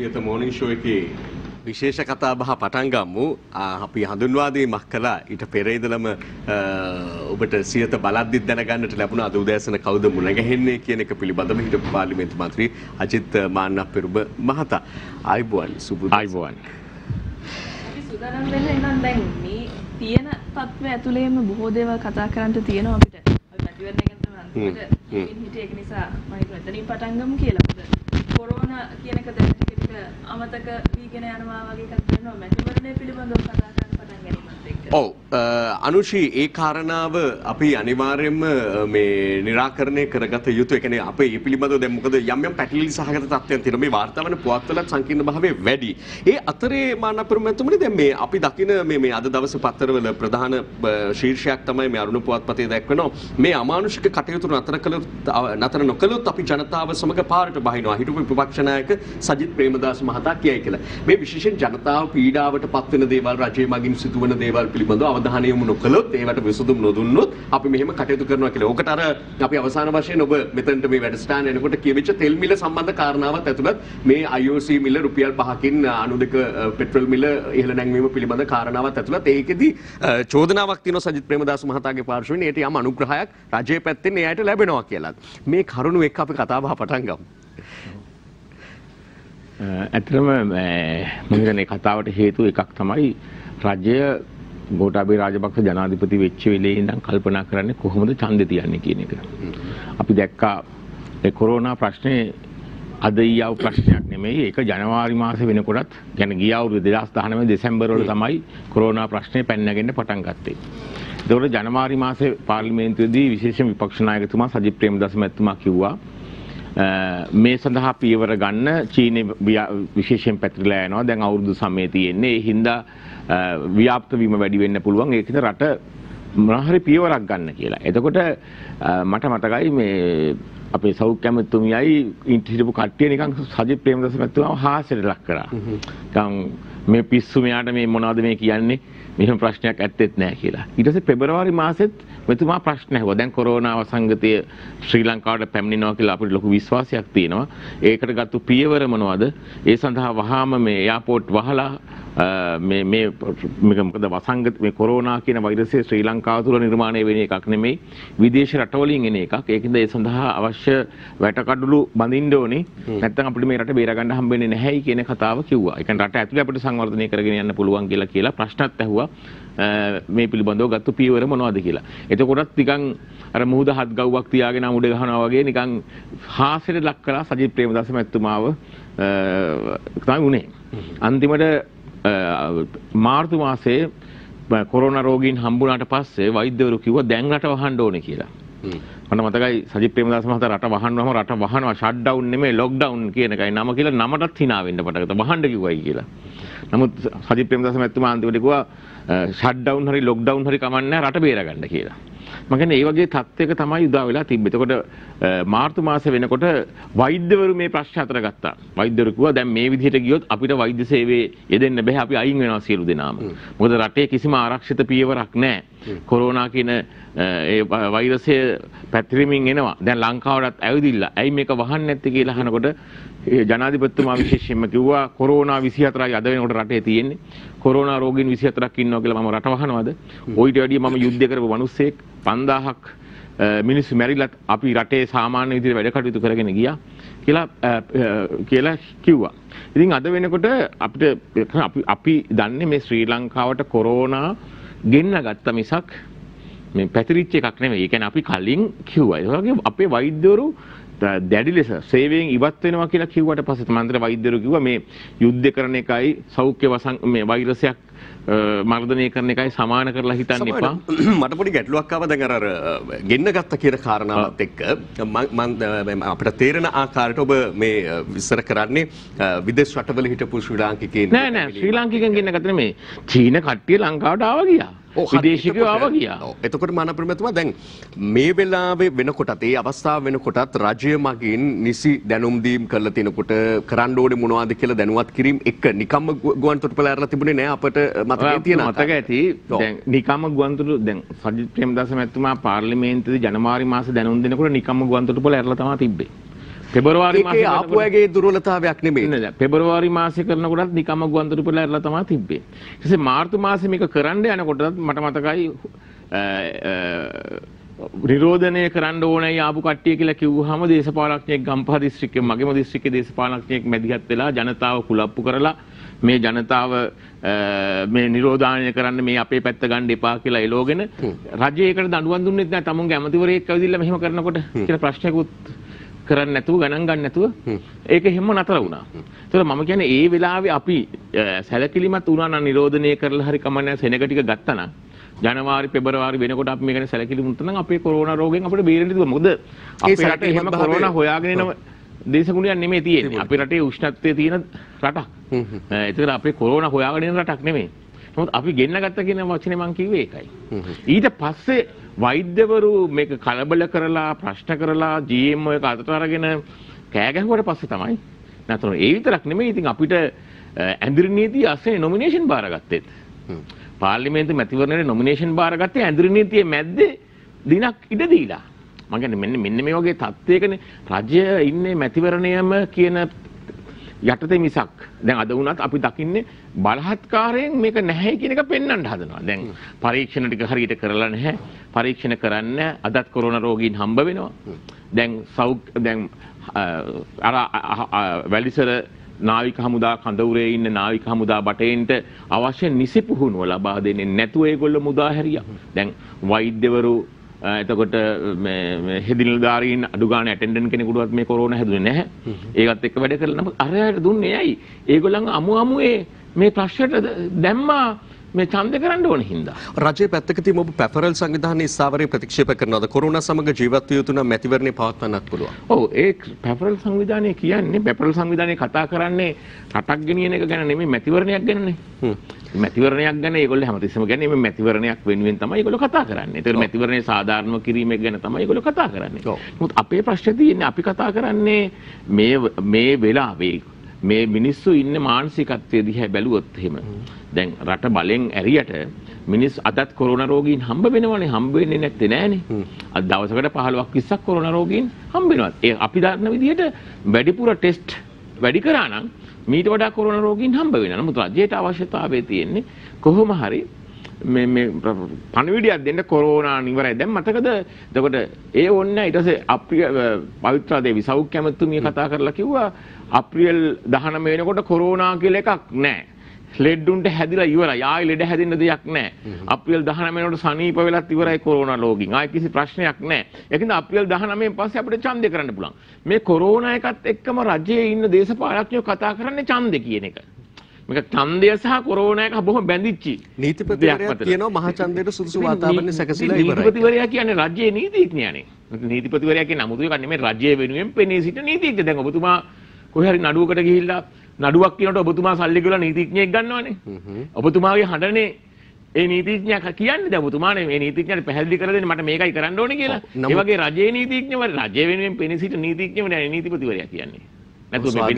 Siyatha morning show එකේ විශේෂ කතා බහ පටන් ගමු. අපි හඳුන්වා දීමක් කළා. ඊට පෙර ඉඳලම ඔබට සියත බලද්දිත් දැනගන්නට ලැබුණා අද උදෑසන කවුද මුණ ගැහෙන්නේ කියන එක පිළිබඳව හිටපු පාර්ලිමේන්තු මන්ත්‍රී අජිත් මාන්නපෙරුම මහතා. ආයිබෝන් සුබ ආයිබෝන්. අපි සුදානම් වෙන්න එනම් දැන් මේ තියෙන තත්ත්වය ඇතුළේම බොහෝ දේවල් කතා කරන්න තියෙනවා අපිට. අපි පැතිවරණය ගැන තමයි හිතේ ඒක නිසා මම හිතුවා එතනින් පටන් ගමු කියලා. කොරෝනා කියන එක දැන් ටික අමතක වීගෙන යනවා වගේ එකක් වෙනවා මැතිවරණය පිළිබඳව කතා කරන්න පටන් ගැනීමත් එක්ක. ඔව් අනුෂි ඒ කාරණාව අපි අනිවාර්යයෙන්ම මේ निराකරණය කරගත යුතු. ඒ කියන්නේ අපේ මේ පිළිබඳව දැන් මොකද යම් යම් පැටලිලි සහගත තත්ත්වයන් තියෙනවා. මේ වාර්තාවන පුවත්වලත් සංකීර්ණ භාවය වැඩි. ඒ අතරේ මානපරමතුමනි දැන් මේ අපි දකින මේ අද දවසේ පත්තරවල ප්‍රධාන ශීර්ෂයක් තමයි මේ අරුණ පුවත්පතේ දැක්වෙනවා. මේ අමානුෂික කටයුතු නතර නොකළොත් අපි ජනතාව සමග පාරට බහිනවා. හිටපු විපක්ෂ නායක සජිත් ප්‍රේමදාස මහතා කියයි කියලා. මේ විශේෂයෙන් ජනතාව පීඩාවට පත්වෙන දේවල් රජයේ මගින් සිදුවන දේවල් පිළිබඳව අවධානය යොමු නොකළොත් ඒවට විසඳුම් නොදුන්නොත් අපි මෙහෙම කටයුතු කරනවා කියලා. ඕකට අර අපි අවසාන වශයෙන් ඔබ මෙතනට මේ වැඩසටහන එනකොට කියවිච්ච තෙල් මිල සම්බන්ධ කාරණාවත් ඇතුළත් මේ IOC මිල රුපියල් 5කින් 92 පෙට්‍රල් මිල ඉහළ නැංවීම පිළිබඳ කාරණාවත් ඇතුළත් ඒකෙදි චෝදනාවක් තියෙනවා සජිත් ප්‍රේමදාස මහතාගේ පාර්ශවයෙන් ඒට යම් අනුග්‍රහයක් රජයේ පැත්තෙන් එයාට ලැබෙනවා කියලා. මේ කරුණු එක්ක අපි කතා බහ පටන් ගමු. ඇත්තටම මම හිතන්නේ කතාවට හේතුව එකක් තමයි රජය ගෝඨාභය රාජපක්ෂ ජනාධිපති වෙච්ච වෙලේ ඉඳන් කල්පනා කරන්නේ කොහොමද ඡන්දෙ තියන්නේ කියන එක. අපි දැක්කා ඒ කොරෝනා ප්‍රශ්නේ අද ඊයව ප්‍රශ්නයක් නෙමෙයි. ඒක ජනවාරි මාසේ වෙනකොටත් يعني ගිය අවුරුදු 2019 දෙසැම්බර් වල තමයි කොරෝනා ප්‍රශ්නේ පැන නැගෙන්න පටන් ගත්තේ. ඒතකොට ජනවාරි මාසේ පාර්ලිමේන්තුවේදී විශේෂ විපක්ෂ නායකතුමා සජිත් ප්‍රේමදාස මහත්මයා කිව්වා මේ සඳහා පියවර ගන්න චීනය විශේෂයෙන් පැතිරලා යනවා. දැන් අවුරුදු 9 තියෙන්නේ. ඒ හින්දා ව්‍යාප්ත වීම වැඩි වෙන්න පුළුවන්. ඒකිට රට මොනහරි පියවරක් ගන්න කියලා. එතකොට මට මතකයි මේ අපේ සෞඛ්‍ය ඇමතුමියයි හිටපු කට්ටිය නිකන් සජිත් ප්‍රේමදාස මහත්මයාව හාස්‍යයට ලක් කරා. නිකන් මේ පිස්සු මෙයාට මේ මොනවද මේ කියන්නේ? මෙහෙම ප්‍රශ්නයක් ඇත්තෙත් නැහැ කියලා. ඊට පස්සේ පෙබරවාරි මාසෙත් මෙතුමා ප්‍රශ්න ඇහුවා. දැන් කොරෝනා වසංගතය ශ්‍රී ලංකාවට පැමිණෙනවා කියලා අපිට ලොකු විශ්වාසයක් තියෙනවා. ඒකට ගත්තු පියවර මොනවද? ඒ සඳහා වහාම මේ එයාපෝට් වහලා මේ මොකද වසංගත මේ කොරෝනා කියන වෛරසය ශ්‍රී ලංකාව තුළ නිර්මාණය වෙන එකක් නෙමෙයි. විදේශ රටවලින් එන එකක්. ඒකින්ද ඒ සඳහා අවශ්‍ය වැටකඩලු බඳින්න ඕනේ. නැත්නම් අපිට මේ රට බේරගන්න හම්බෙන්නේ නැහැයි කියන කතාව කිව්වා. ඒ කියන්නේ රට ඇතුලේ අපිට සංවර්ධනය කරගෙන යන්න පුළුවන් කියලා ප්‍රශ්නත් ඇහුවා. මේ පිළිබඳව ගත්ත පියවර මොනවද කියලා. එතකොටත් නිකන් අර මුහුද හත් ගව්වක් තියාගෙන අමුඩ ගහනවා වගේ නිකන් හාස්‍යයට ලක් කළා සජිත් ප්‍රේමදාස මහත්මයාව තමයි උනේ. අන්තිමට මාර්තු මාසේ කොරෝනා රෝගීන් හම්බුනාට පස්සේ වෛද්‍යවරු කිව්වා දැන් රට වහන්න ඕනේ කියලා. මට මතකයි සජිත් ප්‍රේමදාස මහතා රට වහනවා ෂට් ඩවුන් නෙමෙයි ලොක් ඩවුන් කියන එකයි නම කියලා නමටත් hina වෙන්න පටන් ගත්තා. වහන්න කිව්වයි කියලා. නමුත් සජිත් ප්‍රේමදාස මහත්මයා අන්තිමට කිව්වා ෂට් ඩවුන් හරි ලොක් ඩවුන් හරි කමන්නේ රට බේරගන්න කියලා. මම කියන්නේ මේ වගේ තත්ත්වයක තමයි උදා වෙලා තිබ්බේ. එතකොට මාර්තු මාසේ වෙනකොට වෛද්‍යවරු මේ ප්‍රශ්න අතර ගත්තා. වෛද්‍යවරු කිව්වා දැන් මේ විදිහට ගියොත් අපිට වෛද්‍ය සේවයේ යෙදෙන්න බෑ. අපි අයින් වෙනවා සියලු දෙනාම. මොකද රටේ කිසිම ආරක්ෂිත පියවරක් නැහැ. කොරෝනා කියන ඒ වෛරසය පැතිරෙමින් එනවා. දැන් ලංකාවටත් ඇවිදිලා. ඇයි මේක වහන්නේ නැත්තේ කියලා අහනකොට ජනාධිපතිතුමා විශේෂයෙන්ම කිව්වා කොරෝනා 24යි අද වෙනකොට රටේ තියෙන්නේ. කොරෝනා රෝගීන් 24ක් ඉන්නවා කියලා මම රට වහනවද? ඔයිට වැඩිය මම යුද්ධ කරපු මිනිස්සෙක් 5000ක් මිනිස්සු මැරිලත් අපි රටේ සාමාන්‍ය විදිහට වැඩ කටයුතු කරගෙන ගියා කියලා කිව්වා. ඉතින් අද වෙනකොට අපි දන්නේ මේ ශ්‍රී ලංකාවට කොරෝනා ගෙන්න ගත්ත මිසක් මේ පැතිරිච්ච එකක් නෙමෙයි. ඒ කියන්නේ අපි කලින් කිව්වා. ඒ වගේ අපේ වෛද්‍යවරු දැඩි ලෙස සේවයෙන් ඉවත් වෙනවා කියලා කිව්වට පස්සේ මන්ත්‍ර වෛද්‍යවරු කිව්වා මේ යුද්ධ කරන එකයි සෞඛ්‍ය මේ වෛරසයක් මර්ධනය කරන එකයි සමාන කරලා හිතන්න එපා. මට පොඩි ගැටලුවක් ආවා දැන් අර ගෙන්න ගත්ත කියන කාරණාවත් එක්ක මම අපිට තේරෙන ආකාරයට ඔබ මේ විස්තර කරන්නේ විදේශ රටවල හිටපු ශ්‍රී ලාංකිකයන් නෑ ශ්‍රී ලාංකිකයන් ගෙන්න ගත්ත නෙමෙයි. චීන කට්ටිය ලංකාවට ආවා ගියා. විදේශිකයෝ ආවා ගියා. එතකොට මානප්‍රමතුමා දැන් මේ වෙලාවේ වෙනකොටත් ඒ අවස්ථාව වෙනකොටත් රජය මගින් නිසි දැනුම් දීම් කරලා තිනකොට කරන්න ඕනේ මොනවද කියලා දැනුවත් කිරීම එක නිකම්ම ගුවන් තොටුපළ ඇරලා තිබුණේ නෑ අපිට මතකයේ තියෙනවා. මතක ඇති. දැන් නිකම්ම ගුවන් තොටුපළ දැන් සජිත් ප්‍රේමදාස මහත්මයා පාර්ලිමේන්තුවේ ජනවාරි මාසේ දැනුම් දෙනකොට නිකම්ම ගුවන් තොටුපළ ඇරලා තමයි තිබ්බේ. පෙබරවාරි මාසේ ඒකේ ආපු අයගේ දුර්වලතාවයක් නෙමෙයි. නෑ පෙබරවාරි මාසේ කරනකොටත් නිකම්ම ගුවන්තොටු පෙළ ඇරලා තමයි තිබ්බේ. ඊට පස්සේ මාර්තු මාසේ මේක කරන්න යනකොටත් මට මතකයි නිරෝධනය කරන්න ඕනයි ආපු කට්ටිය කියලා කිව්වහම දේශපාලඥයෙක් ගම්පහ දිස්ත්‍රික්කයේ මගේම දිස්ත්‍රික්කයේ දේශපාලඥයෙක් මැදිහත් වෙලා ජනතාව කුලප්පු කරලා මේ ජනතාව මේ නිරෝධායනය කරන්න මේ අපේ පැත්ත ගන්න එපා කියලා එලෝගෙන රජයකට දඬුවම් දුන්නෙත් නැහැ. තමුන්ගේ ඇමතිවරයෙක් ඇවිදilla මෙහෙම කරනකොට කියලා ප්‍රශ්නයකුත් කරන්නේ නැතුව ගණන් ගන්න නැතුව ඒක හැම නතර වුණා. ඒතර මම කියන්නේ ඒ වෙලාවේ අපි සැලකිලිමත් වුණා නම් නිරෝධනය කරලා හරි කමන්නේ සෙනග ටික ගත්තා නම් ජනවාරි පෙබරවාරි වෙනකොට අපි මේක ගැන සැලකිලිමත් වුණා නම් අපේ කොරෝනා රෝගයෙන් අපිට බේරෙන්න තිබුණා. මොකද අපේ රටේ එහෙම කොරෝනා හොයාගෙන එන දේශගුණයක් නෙමෙයි තියෙන්නේ. අපේ රටේ උෂ්ණත්වයේ තියෙන රටක්. ඒතර අපේ කොරෝනා හොයාගෙන එන රටක් නෙමෙයි. නමුත් අපි ගෙන්න ගත්ත කියන වචනේ මම කිව්වේ ඒකයි. ඊට පස්සේ වෛද්‍යවරු මේක කලබල කරලා ප්‍රශ්න කරලා GM එක අතට අරගෙන කෑ ගැහුවට පස්සේ තමයි නැතර ඒ විතරක් නෙමෙයි ඉතින් අපිට ඇඳිරි නීතිය අස්සේ නොමිනේෂන් බාරගත්තෙත්. පාර්ලිමේන්තු මැතිවරණයේ නොමිනේෂන් බාරගත්තේ ඇඳිරි නීතියේ මැද්දේ දිනක් ඉඩ දීලා. මම කියන්නේ මෙන්න මේ වගේ තත්ත්වයකනේ රජය ඉන්නේ මැතිවරණයම කියන යටතේ මිසක් දැන් අද වුණත් අපි දකින්නේ බලහත්කාරයෙන් මේක නැහැ කියන එක පෙන්වන්න හදනවා. දැන් පරීක්ෂණ ටික හරියට කරලා නැහැ. පරීක්ෂණ කරන්න අදත් කොරෝනා රෝගීන් හම්බ වෙනවා. දැන් වැලිසර නාවික හමුදා කඳවුරේ ඉන්න නාවික හමුදා බටේන්ට අවශ්‍ය නිසි පුහුණුව ලබා දෙන්නේ නැතුව ඒගොල්ලෝ මුදා හැරියා. දැන් වෛද්‍යවරු එතකොට මේ හෙදිනල්දාරීන් අඩු ගන්න ඇටෙන්ඩන්ට් කෙනෙකුටවත් මේ කොරෝනා හැදුනේ නැහැ. ඒකත් එක්ක වැඩ කරලා නමුත් අරයට දුන්නේ ඇයි? ඒගොල්ලන් අමුයේ මේ ප්‍රශ්නට දැම්මා මේ ඡන්ද කරන්න ඕන හින්දා. රජයේ පැත්තක තියෙන ඔබ පැපරල් සංවිධානයේ ස්ථාවරය ප්‍රතික්ෂේප කරනවාද? කොරෝනා සමග ජීවත් විය යුතු නම් මැතිවරණේ පවත්වන්නත් පුළුවන්. ඔව් ඒ පැපරල් සංවිධානය කියන්නේ පැපරල් සංවිධානය කතා කරන්නේ රටක් ගෙනියන එක ගැන නෙමෙයි මැතිවරණයක් ගැනනේ. මැතිවරණයක් ගැන ඒගොල්ලෝ හැමතිස්සෙම කියන්නේ මේ මැතිවරණයක් වෙනුවෙන් තමයි ඒගොල්ලෝ කතා කරන්නේ. ඒතර මැතිවරණේ සාධාරණව කිරීම ගැන තමයි ඒගොල්ලෝ කතා කරන්නේ. නමුත් අපේ ප්‍රශ්නේ තියෙන්නේ අපි කතා කරන්නේ මේ වෙලාවේ මේ මිනිස්සු ඉන්න මානසිකත්වයේ දිහා බැලුවොත් එහෙම දැන් රට බලෙන් ඇරියට මිනිස් අදත් කොරෝනා රෝගීන් හම්බ වෙනවනේ හම්බ වෙන්නේ නැත්තේ නෑනේ. අද දවසකට 15ක් 20ක් කොරෝනා රෝගීන් හම්බ වෙනවා. ඒ අපි දන්න විදිහට වැඩිපුර ටෙස්ට් වැඩි කරා නම් මීට වඩා කොරෝනා රෝගීන් හම්බ වෙනවා. නමුත් රජයට අවශ්‍යතාවය තියෙන්නේ කොහොම හරි මේ පණිවිඩයක් දෙන්න කොරෝනා ඉවරයි. දැන් මතකද? එතකොට ඒ ඕන්න ඊට පස්සේ පවිත්‍රා දේවි සෞඛ්‍ය ඇමතුමිය කතා කරලා කිව්වා අප්‍රේල් 19 වෙනකොට කොරෝනා කියලා එකක් නැහැ. ලෙඩුන්ට හැදිලා ඉවරයි. ආයෙ ලෙඩ හැදෙන්න දෙයක් නැහැ. අප්‍රේල් 19 වෙනකොට සනීප වෙලත් ඉවරයි කොරෝනා රෝගීන්. ආයෙ කිසි ප්‍රශ්නයක් නැහැ. ඒකින්ද අප්‍රේල් 19 පස්සේ අපිට ඡන්දය කරන්න පුළුවන්. මේ කොරෝනා එකත් එක්කම රජයේ ඉන්න දේශපාලඥයෝ කතා කරන්නේ ඡන්දේ කියන එක. මේක ඡන්දය සහ කොරෝනා එක බොහොම බැඳිච්චි. නීතිපතිවරයා කියනවා මහා ඡන්දයට සුදුසු වාතාවරණය සැකසීලා ඉවරයි. නීතිපතිවරයා කියන්නේ රජයේ නීතිඥයානේ. නීතිපතිවරයා කියන්නේ 아무තු එකක් නෙමෙයි රජයේ වෙනුවෙන් පෙනී සිටින නීතිඥ. දැන් ඔබතුමා කොහේ හරි නඩුවකට ගිහිල්ලා නඩුවක් කියනකොට ඔබතුමා සල්ලි ගෙවලා නීතිඥයෙක් ගන්නවනේ. ඔබතුමාගේ හඬනේ ඒ නීතිඥයා කියන්නේ දැන් ඔබතුමානේ මේ නීතිඥයාට පැහැදිලි කර දෙන්නේ මට මේකයි කරන්න ඕනේ කියලා. ඒ වගේ රජයේ නීතිඥවරු රජය වෙනුවෙන් පෙනී සිටින නීතිඥවරු නේ නීතිපතිවරයා කියන්නේ. නැතු මේ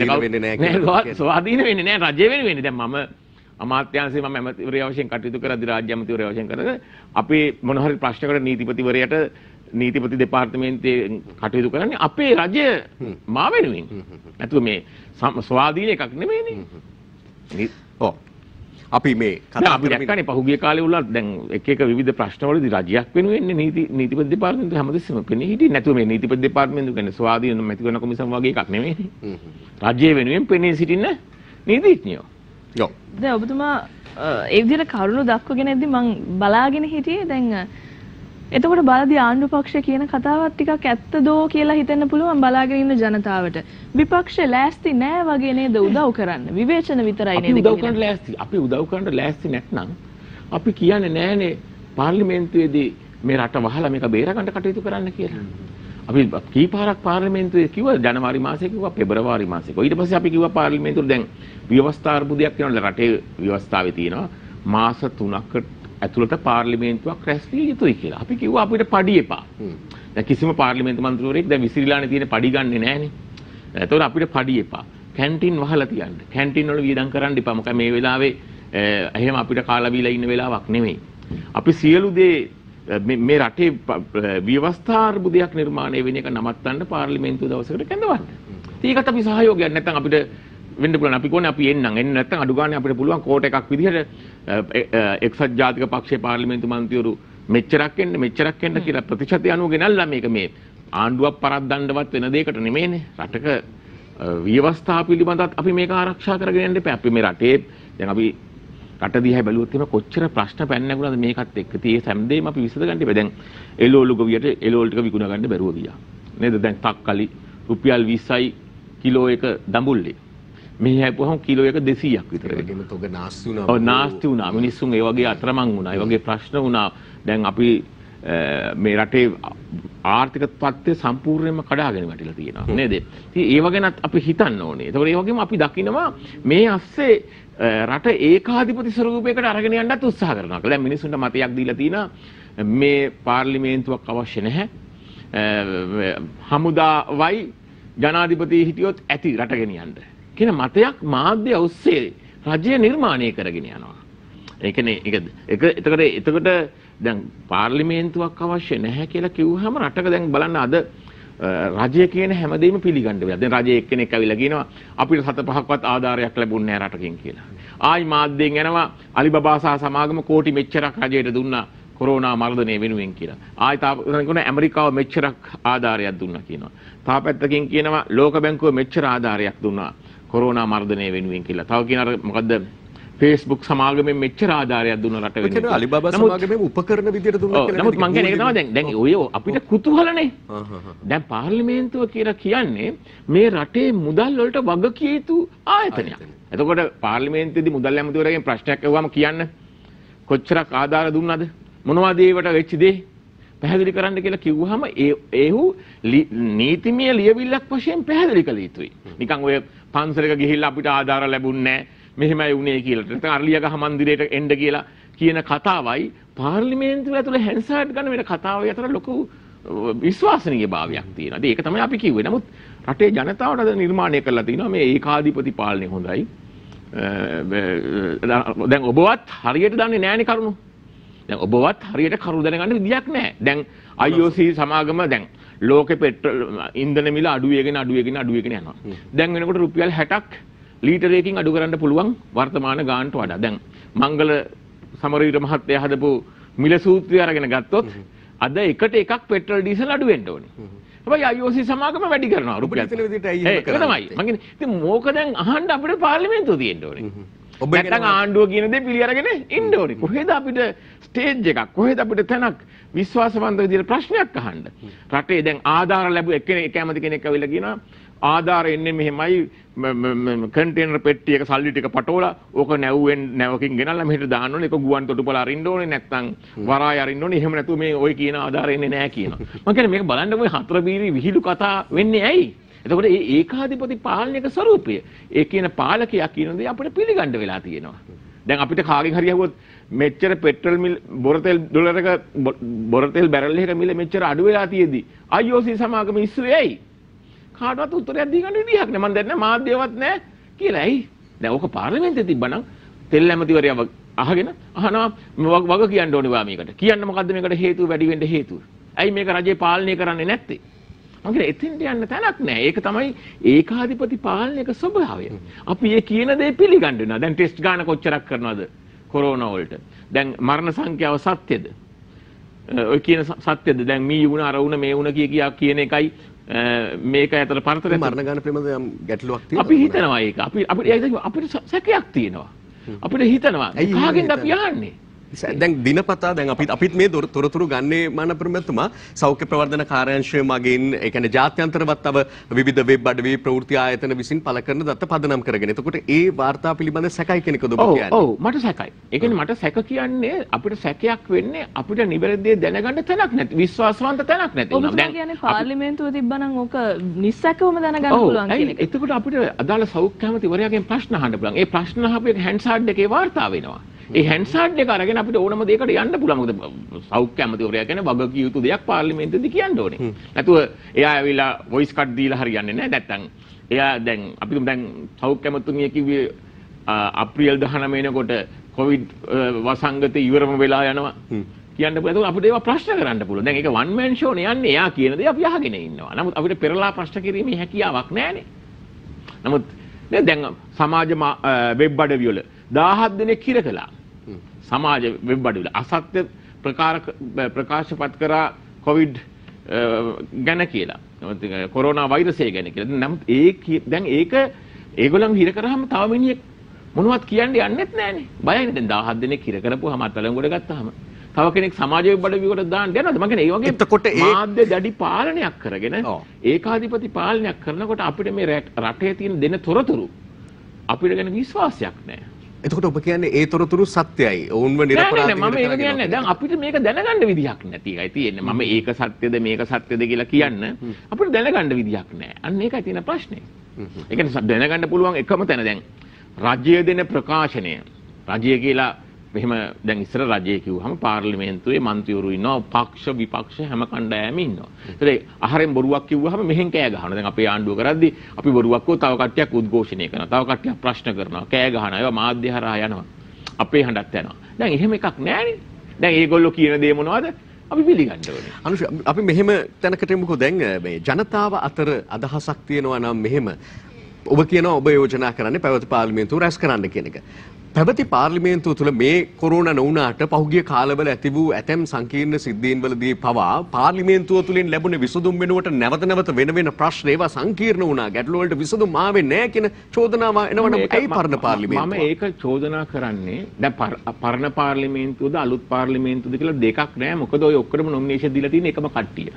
ස්වාධීන වෙන්නේ නැහැ රජය වෙනුවෙන්. දැන් මම අමාත්‍යාංශයේ මම ඇමතිවරයා වශයෙන් කටයුතු කරද්දී රාජ්‍ය ඇමතිවරයා වශයෙන් කරද්දී අපි මොන හරි ප්‍රශ්නකට නීතිපතිවරයාට නීතිපති දෙපාර්තමේන්තුවේ කටයුතු කරන්නේ අපේ රජය මා වෙනුවෙන්. නැතුව මේ ස්වාධීන එකක් නෙමෙයිනේ. ඔව්. අපි මේ කතා අපි දැක්කනේ පහුගිය කාලේ උලා දැන් එක එක විවිධ ප්‍රශ්නවලදී රජයක් වෙනුවෙන් නීතිපති දෙපාර්තමේන්තුව හැමදෙස්සම පෙනී හිටියේ. නැතුව මේ නීතිපති දෙපාර්තමේන්තුව කියන්නේ ස්වාධීන මැතිවරණ කොමිසම වගේ එකක් නෙමෙයිනේ. රජය වෙනුවෙන් පෙනී සිටින නීතිඥයෝ. ඔව්. දැන් ඔබතුමා ඒ විදිහට කරුණු දක්වගෙන ඉද්දි මම බලාගෙන හිටියේ දැන් එතකොට බලදී ආණ්ඩු පක්ෂ කියන කතාවත් ටිකක් ඇත්තදෝ කියලා හිතෙන්න පුළුවන් බලාගෙන ඉන්න ජනතාවට. විපක්ෂ ලෑස්ති නෑ වගේ නේද උදව් කරන්න. විවේචන විතරයි නේද උදව් කරන්න ලෑස්ති. අපි උදව් කරන්න ලෑස්ති නැත්නම් අපි කියන්නේ නෑනේ පාර්ලිමේන්තුවේදී මේ රට වහලා මේක බේරගන්න කටයුතු කරන්න කියලා. අපි කීපාරක් පාර්ලිමේන්තුවේ කිව්වා ජනවාරි මාසේ කිව්වා පෙබරවාරි මාසේ. ඊට පස්සේ අපි කිව්වා පාර්ලිමේන්තුවට දැන් ව්‍යවස්ථා අර්බුදයක් වෙනවා රටේ ව්‍යවස්ථාවේ තියෙනවා මාස 3කට ඇතුළත පාර්ලිමේන්තුවක් රැස් විය යුතුයි කියලා. අපි කිව්වා අපිට පඩි එපා. දැන් කිසිම පාර්ලිමේන්තු මන්ත්‍රීවරයෙක් දැන් විසිරීලානේ තියෙන පඩි ගන්නෙ නෑනේ. ඒතකොට අපිට පඩි එපා. කැන්ටින් වහලා තියන්න. කැන්ටින් වල වියදම් කරන්න එපා. මොකද මේ වෙලාවේ එහෙම අපිට කාලා බීලා ඉන්න වෙලාවක් නෙමෙයි. අපි සියලු දේ මේ රටේ ව්‍යවස්ථා අර්බුදයක් නිර්මාණය වෙන එක නවත්තන්න පාර්ලිමේන්තුව දවසකට කැඳවන්න. ඒකට අපි සහයෝගයක් නැත්නම් අපිට වෙන්න පුළුවන් අපි කොහොනේ අපි එන්නම් නැත්නම් අඩු ගානේ අපිට පුළුවන් කෝට එකක් විදිහට එක්සත් ජාතික පක්ෂයේ පාර්ලිමේන්තු මන්ත්‍රීවරු මෙච්චරක් එන්න කියලා ප්‍රතිශතය අනුව ගෙනල්ලා මේක මේ ආණ්ඩුවක් පරද්දන්නවත් වෙන දෙයකට නෙමෙයිනේ රටක ව්‍යවස්ථා පිළිබඳව අපි මේක ආරක්ෂා කරගෙන යන්න එපා. අපි මේ රටේ දැන් අපි රට දිහා බැලුවොත් එහෙම කොච්චර ප්‍රශ්න පැන නැගුණාද මේකත් එක්ක. ඉතින් ඒ හැමදේම අපි විසඳ ගන්න එපා. දැන් එළවලු ගොවියට එළවලු ටික විකුණ ගන්න බැරුව ගියා. නේද? දැන් තක්කලි රුපියල් 20යි කිලෝ එක දඹුල්ලේ. මෙහි හැපුවම කිලෝ එක 200ක් විතර. ඒකෙම තොග නාස්ති වුණා. ඔව් නාස්ති වුණා. මිනිස්සුන් ඒ වගේ අතරමං වුණා. ඒ වගේ ප්‍රශ්න වුණා. දැන් අපි මේ රටේ ආර්ථික තත්ත්වය සම්පූර්ණයෙන්ම කඩාගෙන වැටිලා තියෙනවා නේද? ඉතින් ඒව ගැනත් අපි හිතන්න ඕනේ. ඒතකොට ඒ වගේම අපි දකිනවා මේ ASCII රට ඒකාධිපති ස්වරූපයකට අරගෙන යන්නත් උත්සාහ කරනවා. දැන් මිනිස්සුන්ට මතයක් දීලා තියෙනවා මේ පාර්ලිමේන්තුවක් අවශ්‍ය නැහැ. හමුදාවයි ජනාධිපති හිටියොත් ඇති රට ගෙනියන්න. කියන මතයක් මාධ්‍ය ඔස්සේ රජය නිර්මාණය කරගෙන යනවා. ඒ කියන්නේ එතකොට දැන් පාර්ලිමේන්තුවක් අවශ්‍ය නැහැ කියලා කිව්වහම රටක දැන් බලන්න අද රජය කියන හැමදේම පිළිගන්න වෙනවා. දැන් රජයේ එක්කෙනෙක් ඇවිල්ලා කියනවා අපිට 7-5ක්වත් ආධාරයක් ලැබුණේ නැහැ රටකින් කියලා. ආයි මාධ්‍යෙන් එනවා අලිබබා සහ සමාගම කෝටි මෙච්චරක් රජයට දුන්නා කොරෝනා මර්ධනය වෙනුවෙන් කියලා. ආයි තාපන ඇමරිකාව මෙච්චරක් ආධාරයක් දුන්නා කියනවා. තාපැත්තකින් කියනවා ලෝක බැංකුව මෙච්චර ආධාරයක් දුන්නා කොරෝනා මර්ධනය වෙනුවෙන් කියලා. තව කියන අර මොකද්ද Facebook සමාගමෙන් මෙච්චර ආධාරයක් දුන්න රට වෙනුවෙන්. ඒ කියන්නේ අලිබබා සමාගමෙන් උපකරණ විදියට දුන්නා කියලා. නමුත් මං කියන්නේ ඒක තමයි දැන් ඔය අපිට කුතුහලනේ. දැන් පාර්ලිමේන්තුව කියලා කියන්නේ මේ රටේ මුදල් වලට වග කිය යුතු ආයතනයක්. එතකොට පාර්ලිමේන්තුවේදී මුදල් ඇමතිවරයාගෙන් ප්‍රශ්නයක් අහුවම කියන්න කොච්චරක් ආධාර දුන්නද? මොනවද ඒවට වෙච්ච දේ? පැහැදිලි කරන්න කියලා කිව්වහම ඒහු නීතිමය ලියවිල්ලක් වශයෙන් පැහැදිලි කළ යුතුයි. නිකන් ඔය පන්සලක ගිහිල්ලා අපිට ආධාර ලැබුණේ නැහැ. මෙහෙමයි වුණේ කියලා. නැත්නම් අරලියගහ මන්දිරයට එන්න කියලා කියන කතාවයි පාර්ලිමේන්තුව ඇතුලේ හැන්සාඩ් ගන්න වෙන කතාවයි අතර ලොකු විශ්වාසනීය භාවයක් තියෙනවා. ඒක තමයි අපි කිව්වේ. නමුත් රටේ ජනතාවට අද නිර්මාණය කරලා තිනවා මේ ඒකාධිපති පාලනය හොඳයි. දැන් ඔබවත් හරියට දන්නේ නැහැනේ කරුණු. දැන් ඔබවත් හරියට කරු දැනගන්න විදියක් නැහැ. දැන් IOC සමාගම දැන් ලෝකෙ පෙට්‍රල් ඉන්ධන මිල අඩු වෙගෙන යනවා. දැන් වෙනකොට රුපියල් 60ක් ලීටරයකින් අඩු කරන්න පුළුවන් වර්තමාන ගානට වඩා. දැන් මංගල සමරවීර මහත්තයා හදපු මිල සූත්‍රය අරගෙන ගත්තොත් අද එකට එකක් පෙට්‍රල් ඩීසල් අඩු වෙන්න ඕනේ. හැබැයි IOC සමාගම වැඩි කරනවා රුපියල්. ඔබ හිතන විදිහට ඇයි එහෙම කරන්නේ? මම කියන්නේ ඉතින් මොක දැන් අහන්න අපිට පාර්ලිමේන්තුව තියෙන්න ඕනේ. ඔබ නැත්නම් ආණ්ඩුව කියන දේ පිළි අරගෙන ඉන්න ඕනේ. කොහෙද අපිට ස්ටේජ් එකක්? කොහෙද අපිට තැනක් විශ්වාසවන්ත විදිහට ප්‍රශ්නයක් අහන්න? රටේ දැන් ආධාර ලැබු එක්කෙනෙක් කැමති කෙනෙක් ඇවිල්ලා කියනවා ආධාර එන්නේ මෙහෙමයි කන්ටේනර් පෙට්ටියක සල්ලි ටික පටවලා ඕක නැවකින් ගෙනල්ලා මෙහෙට දාන්න ඕනේ. ඒක ගුවන් තොටුපළ අරින්න ඕනේ නැත්නම් වරාය අරින්න ඕනේ. එහෙම නැතුව මේ ඔය කියන ආධාර එන්නේ නැහැ කියනවා. මම කියන්නේ මේක බලන්න ඔය හතර බීරි විහිළු කතා වෙන්නේ ඇයි? එතකොට මේ ඒකාධිපති පාලනයක ස්වරූපය ඒ කියන පාලකයා කියන දේ අපිට පිළිගන්න වෙලා තියෙනවා. දැන් අපිට කාගෙන් හරි අහුවොත් මෙච්චර පෙට්‍රල් මිල බොරතෙල් ඩොලරක බොරතෙල් බැරල් එකක මිල මෙච්චර අඩු වෙලා තියෙද්දි IOC සමාගම ඉස්සුවේ ඇයි? කාටවත් උත්තරයක් දී ගන්න විදියක් නෑ. මම දන්නේ මාධ්‍යවත් නෑ කියලා. ඇයි? දැන් ඕක පාර්ලිමේන්තුවේ තිබ්බනම් තෙල් ඇමතිවරයා අහගෙන අහනවා වග කියන්න ඕනේ වා මේකට. කියන්න මොකද්ද මේකට හේතුව වැඩි වෙන්න හේතුව? ඇයි මේක රජේ පාලනය කරන්නේ නැත්තේ? මම කියන්නේ එතෙන්ට යන්න තැනක් නෑ. ඒක තමයි ඒකාධිපති පාලනයක ස්වභාවය. අපි ඒ කියන දේ පිළිගන්න වෙනවා. දැන් ටෙස්ට් ගාන කොච්චරක් කරනවද කොරෝනා වලට? දැන් මරණ සංඛ්‍යාව සත්‍යද? ඔය කියන සත්‍යද? දැන් මේ වුණ අර වුණ මේ වුණ කියන එකයි මේක ඇතර පරතරය මරණ ගාන පිළිබඳව යම් ගැටලුවක් තියෙනවා. අපි හිතනවා ඒක. අපිට සැකයක් තියෙනවා. අපිට හිතනවා කාගෙන්ද අපි අහන්නේ? දැන් දිනපතා දැන් අපිත් මේ තොරතුරු ගන්නේ මාන ප්‍රමුඛතුමා සෞඛ්‍ය ප්‍රවර්ධන කාර්යාංශය මගින් ඒ කියන්නේ ජාත්‍යන්තරවත් තව විවිධ වෙබ් අඩවි ප්‍රවෘත්ති ආයතන විසින් පළ කරන දත්ත පදනම් කරගෙන. එතකොට ඒ වාර්තා පිළිබඳ සැකයි කෙනෙකුද ඔබ කියන්නේ? ඔව් මට සැකයි. ඒ කියන්නේ මට සැක කියන්නේ අපිට සැකයක් වෙන්නේ අපිට නිවැරදි දැනගන්න තැනක් නැති විශ්වාසවන්ත තැනක් නැති වුණා. දැන් කියන්නේ පාර්ලිමේන්තුව තිබ්බනම් ඕක නිස්සකවම දැනගන්න පුළුවන් කියන එක. එතකොට අපිට අදාළ සෞඛ්‍ය ඇමතිවරයාගෙන් ප්‍රශ්න අහන්න පුළුවන්. ඒ ප්‍රශ්න අහපු එක හැන්ඩ්සාඩ් එකේ වාර්තා වෙනවා. ඒ හැන්ඩ්සාඩ් එක අරගෙන අපිට ඕනම දෙයකට යන්න පුළුවන්. මොකද සෞඛ්‍ය ඇමතිවරයා කියන්නේ වගකිය යුතු දෙයක් පාර්ලිමේන්තුවේදී කියන්න ඕනේ. නැතුව එයා ඇවිල්ලා වොයිස් කට් දීලා හරියන්නේ නැහැ. නැත්තම් එයා දැන් අපි දැන් සෞඛ්‍ය ඇමතුමිය කිව්වේ අප්‍රේල් 19 වෙනකොට කොවිඩ් වසංගතය ඉවරම වෙලා යනවා. කියන්න පුළුවන්. අපිට ඒවා ප්‍රශ්න කරන්න පුළුවන්. දැන් ඒක වන් මෑන් ෂෝ නේ යන්නේ. එයා කියන දේ අපි අහගෙන ඉන්නවා. නමුත් අපිට පෙරලා ප්‍රශ්න කිරීමේ හැකියාවක් නැහැනේ. නමුත් දැන් සමාජ වෙබ් අඩවිවල 17 දෙනෙක් හිර කළා. සමාජ වෙබ් අඩවිවල අසත්‍ය ප්‍රකාශපත් කරා කොවිඩ් ගැන කියලා. කොරෝනා වෛරසය ගැන කියලා. නමුත් දැන් ඒක ඒගොල්ලන් හිර කරාම තව මිනිහෙක් මොනවත් කියන්නේ යන්නෙත් නැහනේ. බයයිනේ. දැන් 17 දෙනෙක් හිර කරපුවාම අත්අඩංගුවට ගත්තාම තව කෙනෙක් සමාජ වෙබ් අඩවියකට දාන්න යනවාද? මම කියන්නේ ඒ වගේ මාධ්‍ය දැඩි පාලනයක් කරගෙන ඒකාධිපති පාලනයක් කරනකොට අපිට මේ රටේ තියෙන දෙන තොරතුරු අපිට ගැන විශ්වාසයක් නැහැ. එතකොට ඔබ කියන්නේ ඒ තොරතුරු සත්‍යයි. ඔවුන්ව නිරපරාධ මම ඒක කියන්නේ දැන් අපිට මේක දැනගන්න විදිහක් නැති එකයි තියෙන්නේ. මම ඒක සත්‍යද මේක සත්‍යද කියලා කියන්න අපිට දැනගන්න විදිහක් නැහැ. අන්න ඒකයි තියෙන ප්‍රශ්නේ. ඒ කියන්නේ දැනගන්න පුළුවන් එකම තැන දැන් රජය දෙන ප්‍රකාශනය. රජය කියලා මෙහෙම දැන් ඉස්සර රජය කිව්වහම පාර්ලිමේන්තුවේ මන්ත්‍රීවරු ඉන්නවා, පක්ෂ විපක්ෂ හැම කණ්ඩායමක් ඉන්නවා. ඒතර අහරෙන් බොරුවක් කිව්වහම මෙහෙන් කෑ ගහනවා. දැන් අපේ ආණ්ඩුව කරද්දි අපි බොරුවක් කෝ තව කට්ටියක් උද්ඝෝෂණය කරනවා. තව කට්ටියක් ප්‍රශ්න කරනවා, කෑ ගහනවා. ඒවා මාධ්‍ය හරහා යනවා. අපේ හඬත් යනවා. දැන් එහෙම එකක් නැහැනේ. දැන් ඒගොල්ලෝ කියන දේ මොනවද? අපි පිළිගන්න ඕනේ. අනුෂ අපි මෙහෙම තැනකට එමුකෝ. දැන් මේ ජනතාව අතර අදහසක් තියෙනවා නම් මෙහෙම ඔබ කියනවා ඔබ යෝජනා කරන්නේ පැවති පාර්ලිමේන්තුව රැස් කරන්න කියන එක. පැවති පාර්ලිමේන්තුව තුළ මේ කොරෝනා නොවුනාට පහුගිය කාලවල ඇති වූ ඇතැම් සංකීර්ණ සිද්ධීන්වලදී පවා පාර්ලිමේන්තුව තුළින් ලැබුණ විසඳුම් වෙනුවට නැවත නැවත වෙන ප්‍රශ්න ඒවා සංකීර්ණ වුණා. ගැටලු වලට විසඳුම් ආවේ නැහැ කියන චෝදනාව එනවනම් ඇයි පරණ පාර්ලිමේන්තුව? මම ඒක චෝදනා කරන්නේ දැන් පරණ පාර්ලිමේන්තුවද අලුත් පාර්ලිමේන්තුවද කියලා දෙකක් නැහැ. මොකද ඔය ඔක්කොම නොමිනේෂන් දීලා තියෙන එකම කට්ටිය.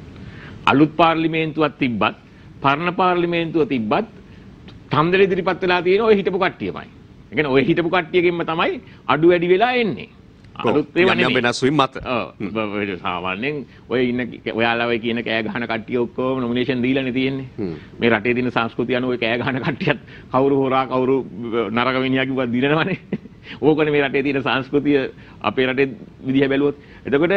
අලුත් පාර්ලිමේන්තුවක් තිබ්බත් පරණ පාර්ලිමේන්තුව තිබ්බත් තම්දල ඉදිරිපත් වෙලා තියෙන ඔය හිටපු කට්ටියමයි. ඒ කියන්නේ ඔය හිටපු කට්ටියකින්ම තමයි අඩු වැඩි වෙලා එන්නේ. අලුත් ඒවා නෙමෙයි. වෙනස් වීම මත. ඔව්. සාමාන්‍යයෙන් ඔය ඉන්න ඔයාලා ඔය කියන කෑ ගහන කට්ටිය ඔක්කොම නොමිනේෂන් දීලානේ තියෙන්නේ. මේ රටේ තියෙන සංස්කෘතිය අනුව ඔය කෑ ගහන කට්ටියත් කවුරු හොරා කවුරු නරක මිනිහා කිව්වත් දිනනවනේ. ඕකනේ මේ රටේ තියෙන සංස්කෘතිය අපේ රටේ විදිහ බැලුවොත්. එතකොට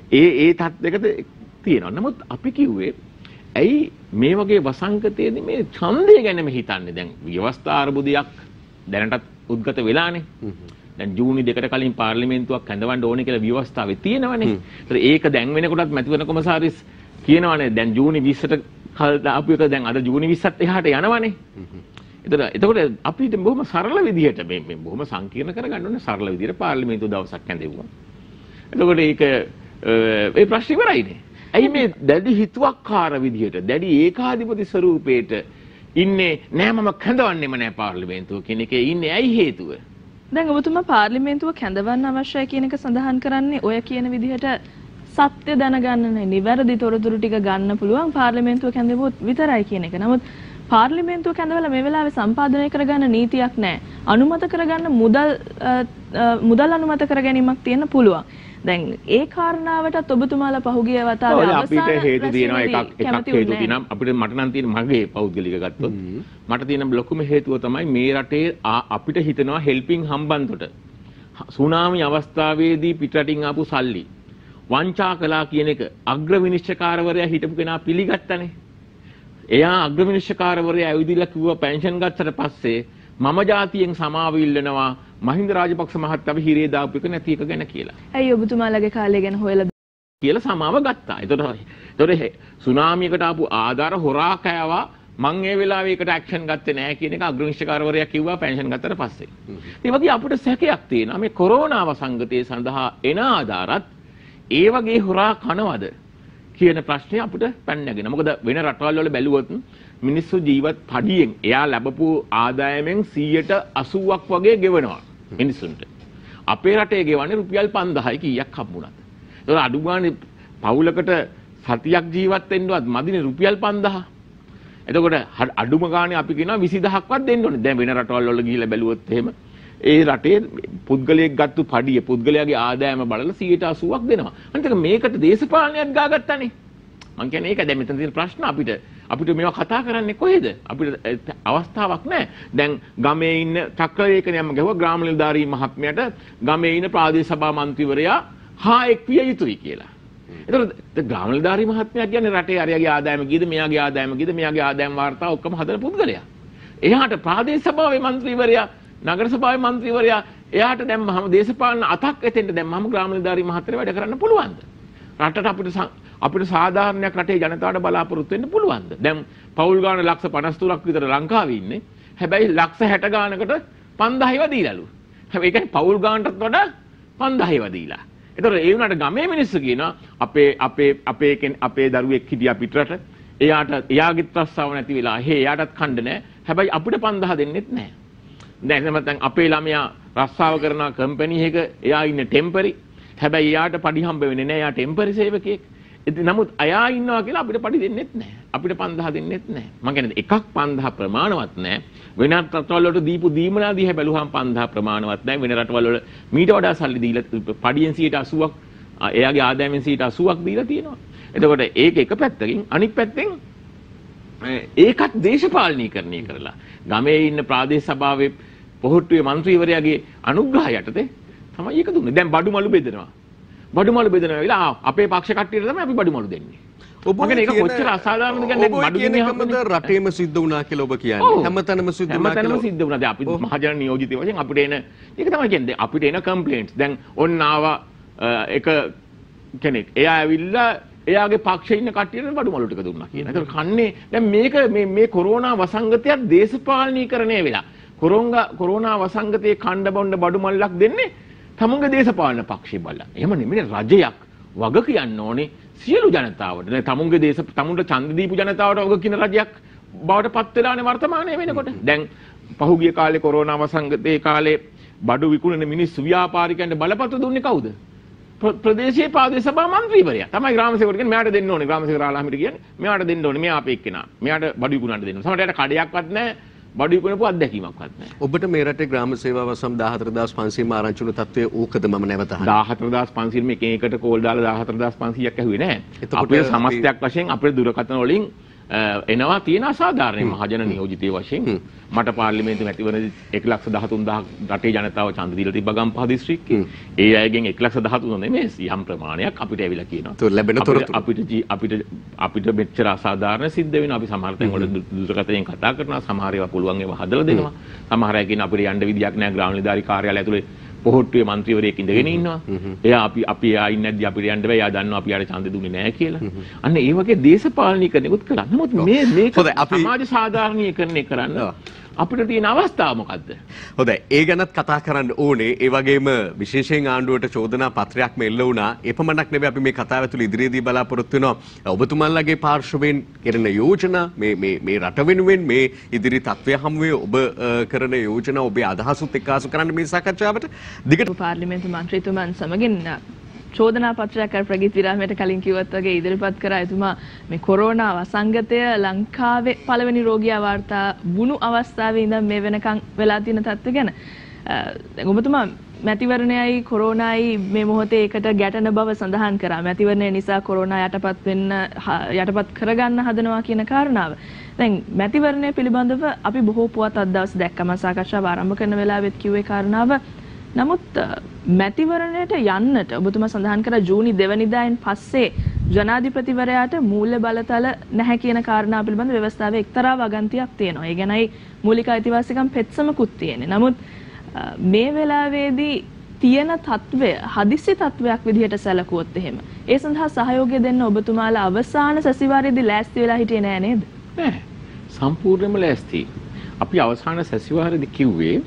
ඒ තත්ත්වයකට තියෙනවා. නමුත් අපි කිව්වේ ඇයි මේ වගේ වසංගතයේදී මේ ඡන්දය ගැනම හිතන්නේ? දැන් ව්‍යවස්ථා අර්බුදයක් දැනටත් උද්ගත වෙලානේ. දැන් ජූනි 2කට කලින් පාර්ලිමේන්තුවක් හැඳවන්න ඕනේ කියලා ව්‍යවස්ථාවේ තියෙනවනේ. ඒතර ඒක දැන් වෙනකොටත් මැතිවරණ කොමසාරිස් කියනවනේ දැන් ජූනි 20ට කල් දාපු එක දැන් අද ජූනි 20ත් එහාට යනවනේ. එතකොට අපිට බොහොම සරල විදිහට මේ බොහොම සංකීර්ණ කරගන්න ඕනේ සරල විදිහට පාර්ලිමේන්තුව දවසක් හැඳෙව්වා. එතකොට ඒක ඒ ප්‍රශ්න ඉවරයිනේ. ඇයි මේ දැඩි හිතුවක්කාර විදිහට දැඩි ඒකාධිපති ස්වරූපේට ඉන්නේ නෑ මම කැඳවන්නෙම නෑ පාර්ලිමේන්තුව කියන එකේ ඉන්නේ ඇයි හේතුව? දැන් ඔබතුමා පාර්ලිමේන්තුව කැඳවන්න අවශ්‍යයි කියන එක සඳහන් කරන්නේ ඔය කියන විදිහට සත්‍ය දැනගන්න නිවැරදි තොරතුරු ටික ගන්න පුළුවන් පාර්ලිමේන්තුව කැඳවුවොත් විතරයි කියන එක. නමුත් පාර්ලිමේන්තුව කැඳවලා මේ වෙලාවේ සම්පාදනය කරගන්න නීතියක් නැහැ. අනුමත කරගන්න මුදල් අනුමත කර ගැනීමක් තියෙන්න පුළුවන්. දැන් ඒ කාරණාවටත් ඔබතුමාලා පහුගිය වතාවේ අපිට හේතු තියෙනවා එකක් හේතු තියෙනවා අපිට මට නම් තියෙන මගේ පෞද්ගලික ගත්තොත් මට තියෙන ලොකුම හේතුව තමයි මේ රටේ අපිට හිතනවා හෙල්පින් හම්බන්තොට සුනාමි අවස්ථාවේදී පිටරටින් ආපු සල්ලි වංචා කළා කියන එක අග්‍ර විනිශ්චයකාරවරයා හිටපු කෙනා පිළිගත්තනේ. එයා අග්‍ර විනිශ්චයකාරවරයා ඇවිදලා කිව්වා පෙන්ෂන් ගත්තට පස්සේ මම ජාතියෙන් සමාව ඉල්ලනවා මහින්ද රාජපක්ෂ මහත්තයාව හිරේ දාපු එක නැති එක ගැන කියලා. ඇයි ඔබතුමාලගේ කාලය ගැන හොයලා කියලා සමාව ගත්තා. ඒතකොට සුනාමියකට ආපු ආධාර හොරා කෑවා මං ඒ වෙලාවේ ඒකට ඇක්ෂන් ගත්තේ නැහැ කියන එක අග්‍රවිනිශ්චයකාරවරයා කිව්වා පෙන්ෂන් ගත්තට පස්සේ. ඒ වගේ අපිට සැකයක් තියෙනවා මේ කොරෝනා වසංගතය සඳහා එන ආධාරත් ඒ වගේ හොරා කනවද කියන ප්‍රශ්නේ අපිට පැන නැගෙන. මොකද වෙන රටවල් වල බැලුවොත් මිනිස්සු ජීවත් පඩියෙන් එයා ලැබපු ආදායමෙන් 80ක් වගේ ගෙවනවා මිනිස්සුන්ට. අපේ රටේ ගෙවන්නේ රුපියල් 5000යි කීයක් හම්බුණාද? ඒක අඩු ගානේ පවුලකට සතියක් ජීවත් වෙන්නවත් මදිනේ රුපියල් 5000. එතකොට අඩුම ගානේ අපි කියනවා 20000ක්වත් දෙන්න ඕනේ. දැන් වෙන රටවල් වල ගිහිල්ලා බැලුවොත් එහෙම ඒ රටේ පුද්ගලයෙක් ගත්තු පඩිය පුද්ගලයාගේ ආදායම බලලා 80ක් දෙනවා. අනිත් එක මේකට දේශපාලනයක් ගාගත්තානේ. මං කියන්නේ ඒක දැන් මෙතන තියෙන ප්‍රශ්න අපිට මේවා කතා කරන්නේ කොහෙද? අපිට අවස්ථාවක් නැහැ. දැන් ගමේ ඉන්න චක්‍රලේඛනයම ගහුවා ග්‍රාම නිලධාරී මහත්මයාට ගමේ ඉන්න ප්‍රාදේශ සභා මන්ත්‍රීවරයා එක් විය යුතුයි කියලා. ඒතකොට ග්‍රාම නිලධාරී මහත්මයා කියන්නේ රටේ අරයාගේ ආදායම කීයද, මෙයාගේ ආදායම කීයද, මෙයාගේ ආදායම වාර්තාව ඔක්කොම හදන පුද්ගලයා. එයාට ප්‍රාදේශ සභාවේ මන්ත්‍රීවරයා, නගර සභාවේ මන්ත්‍රීවරයා එයාට දැම්මම දේශපාලන අතක් එතෙන්ට දැම්මම ග්‍රාම නිලධාරී මහත්මයාට වැඩ කරන්න පුළුවන්ද? රටට අපිට සාධාරණයක් රටේ ජනතාවට බලාපොරොත්තු වෙන්න පුළුවන්ද? දැන් පෞල් ගාන ලක්ෂ 53ක් විතර ලංකාවේ ඉන්නේ. හැබැයි ලක්ෂ 60 ගානකට 5000ව දීලාලු. හැබැයි ඒකයි පෞල් ගානටත් වඩා 5000ව දීලා. ඒතකොට ඒ වුණාට ගමේ මිනිස්සු කියනවා අපේ දරුවෙක් හිටියා පිටරට. එයාගේ ත්‍රස්සාව නැති වෙලා එයාටත් කණ්ඩ නැහැ. හැබැයි අපිට 5000 දෙන්නෙත් නැහැ. දැන් නැත්නම් අපේ ළමයා රස්සාව කරන කම්පැනි එක එයා ඉන්නේ ටෙම්පරරි. හැබැයි එයාට පඩි හම්බ වෙන්නේ නැහැ. එයා ටෙම්පරරි සේවකයෙක්. නමුත් අයා ඉන්නවා කියලා අපිට පඩි දෙන්නෙත් නැහැ. අපිට 5000 දෙන්නෙත් නැහැ. මම කියන්නේ එකක් 5000 ප්‍රමාණවත් නැහැ. වෙනත් රටවල් වලට දීපු දීමනා දිහා බැලුවහම 5000 ප්‍රමාණවත් නැහැ. වෙන රටවල් වල මීට වඩා සල්ලි දීලා පඩියෙන් 80ක් එයාගේ ආදායමෙන් 80ක් දීලා තියෙනවා. එතකොට ඒක එක පැත්තකින් අනිත් පැත්තෙන් ඒකත් දේශපාලනීකරණය කරලා ගමේ ඉන්න ප්‍රාදේශ සභාවේ පොහොට්ටුවේ മന്ത്രിවරයාගේ අනුග්‍රහය යටතේ තමයි ඒක දුන්නේ. දැන් බඩුමලු බෙදනවා. බඩුමලු බෙදනවා වෙලා අපේ පක්ෂ කට්ටියට තමයි අපි බඩුමලු දෙන්නේ. ඔබ කියන්නේ ඒක කොච්චර අසාධාරණද කියන්නේ බඩු දෙන්නේ හැමද රටේම සිද්ධ වුණා කියලා ඔබ කියන්නේ. හැමතැනම සිද්ධ වුණා කියලා. හැමතැනම සිද්ධ වුණා. දැන් අපි මහජන නියෝජිතය වශයෙන් අපිට එන ඒක තමයි කියන්නේ අපිට එන කම්ප්ලේන්ට්ස්. දැන් ඔන්න ආවා එක කෙනෙක්. එයා ඇවිල්ලා එයාගේ පක්ෂේ ඉන්න කට්ටියට බඩුමලු ටික දුන්නා කියන. ඒතර කන්නේ දැන් මේක මේ කොරෝනා වසංගතයත් දේශපාලනීකරණය වෙලා. කොරෝනා වසංගතයේ කණ්ඩ බොණ්ඩ බඩුමල්ලක් දෙන්නේ තමුන්ගේ දේශපාලන පක්ෂේ බලලා. එහෙම නෙමෙයි රජයක් වග කියන්න ඕනේ සියලු ජනතාවට. දැන් තමුන්ට ඡන්ද දීපු ජනතාවට වග කියන රජයක් බවට පත් වෙලානේ වර්තමානයේ වෙනකොට. දැන් පහුගිය කාලේ කොරෝනා වසංගතයේ කාලේ බඩු විකුණන මිනිස්සු ව්‍යාපාරිකයන්ට බලපත්‍ර දුන්නේ කවුද? ප්‍රදේශීය ප්‍රාදේශ සභා මන්ත්‍රීවරයා. තමයි ග්‍රාමසේවකට කියන්නේ මෙයාට දෙන්න ඕනේ. ග්‍රාමසේවකරාලාමිට කියන්නේ මෙයාට දෙන්න ඕනේ. මෙයා අපේ එක්කෙනා. මෙයාට බඩු විකුණන්න දෙන්න. සමහරවිට කඩයක්වත් නැහැ. බඩු විකුණපු අත්දැකීමක්වත් නැහැ. ඔබට මේ රටේ ග්‍රාම සේවා වසම් 14500 ආරංචි වුණු තත්ත්වයේ ඕකද මම නැවත අහන්නේ. 14500 මේක එකට කෝල් දාලා 14500ක් ඇහුවේ නැහැ. අපේ සමස්තයක් වශයෙන් අපේ දුරකථන වලින් එනවා තියෙන අසාධාරණ මහජන නියෝජිතය වශයෙන් මට පාර්ලිමේන්තු මැතිවරණදී 113000 රටේ ජනතාව ඡන්ද දීලා තිබ්බ ගම්පහ දිස්ත්‍රික්කේ. ඒ අයගෙන් 1113 නෙමෙයි යම් ප්‍රමාණයක් අපිට ඇවිල්ලා කියනවා. તો ලැබෙන තොරතුරු අපිට මෙච්චර අසාධාරණ සිද්ධ වෙනවා. අපි සමහර තැන් වල දුරකථනයෙන් කතා කරනවා. සමහර ඒවා පුළුවන් ඒවා හදලා දෙනවා. සමහර අය කියන අපිට යන්න විදියක් නැහැ ග්‍රාම නිලධාරි කාර්යාලය ඇතුලේ පොහොට්ටුවේ മന്ത്രിවරයෙක් ඉඳගෙන ඉන්නවා. එයා අපි එයා ඉන්නේ නැද්දි අපිට යන්න බෑ. එයා දන්නවා අපි යාට ඡන්දෙ දුන්නේ නැහැ කියලා. අන්න ඒ වගේ දේශපාලනීකරණයකුත් කරා. නමුත් මේක සමාජ සාධාරණීකරණය කරන්න අපිට තියෙන අවස්ථාව මොකද්ද? හොඳයි. ඒ ගැනත් කතා කරන්න ඕනේ. ඒ වගේම විශේෂයෙන් ආණ්ඩුවට චෝදනා පත්‍රයක්ම එල්ල වුණා. ඒ පමණක් නෙවෙයි අපි මේ කතාව ඇතුළේ ඉදිරියේදී බලාපොරොත්තු වෙනවා. ඔබතුමන්ලගේ පාර්ශවයෙන් කෙරෙන යෝජනා මේ රට වෙනුවෙන් මේ ඉදිරි තත්ත්වය හමුවේ ඔබ කරන යෝජනා ඔබේ අදහසුත් එක්කාසු කරන්න මේ සාකච්ඡාවට දිගට පාර්ලිමේන්තු මන්ත්‍රීතුමන් සමගින් චෝදනා පත්‍රයක් අර ප්‍රගීත් විරාමයට කලින් කිව්වත් වගේ ඉදිරිපත් කරා එතුමා මේ කොරෝනා වසංගතය ලංකාවේ පළවෙනි රෝගියා වාර්තා වුණු අවස්ථාවේ ඉඳන් මේ වෙනකන් වෙලා තියෙන තත්ත්ව ගැන දැන් ඔබතුමා මැතිවරණයයි කොරෝනායි මේ මොහොතේ එකට ගැටෙන බව සඳහන් කරා. මැතිවරණය නිසා කොරෝනා යටපත් කරගන්න හදනවා කියන කාරණාව. දැන් මැතිවරණය පිළිබඳව අපි බොහෝ පුවත් අද දවස් දැක්කම සාකච්ඡාව ආරම්භ කරන වෙලාවෙත් කිව්වේ කාරණාව. නමුත් මැතිවරණයට යන්නට ඔබතුමා සඳහන් කරා ජූනි 2 වෙනිදායින් පස්සේ ජනාධිපතිවරයාට මූල්‍ය බලතල නැහැ කියන කාරණාව පිළිබඳ ව්‍යවස්ථාවේ එක්තරා වගන්තියක් තියෙනවා. ඒ ගැනයි මූලික අයිතිවාසිකම් පෙත්සමකුත් තියෙන්නේ. නමුත් මේ වෙලාවේදී තියෙන තත්වය හදිසි තත්වයක් විදිහට සැලකුවොත් එහෙම ඒ සඳහා සහයෝගය දෙන්න ඔබතුමාලා අවසාන සැසිවාරයේදී ලෑස්ති වෙලා හිටියේ නෑ නේද? නෑ. සම්පූර්ණයෙන්ම ලෑස්ති. අපි අවසාන සැසිවාරයේදී කිව්වේ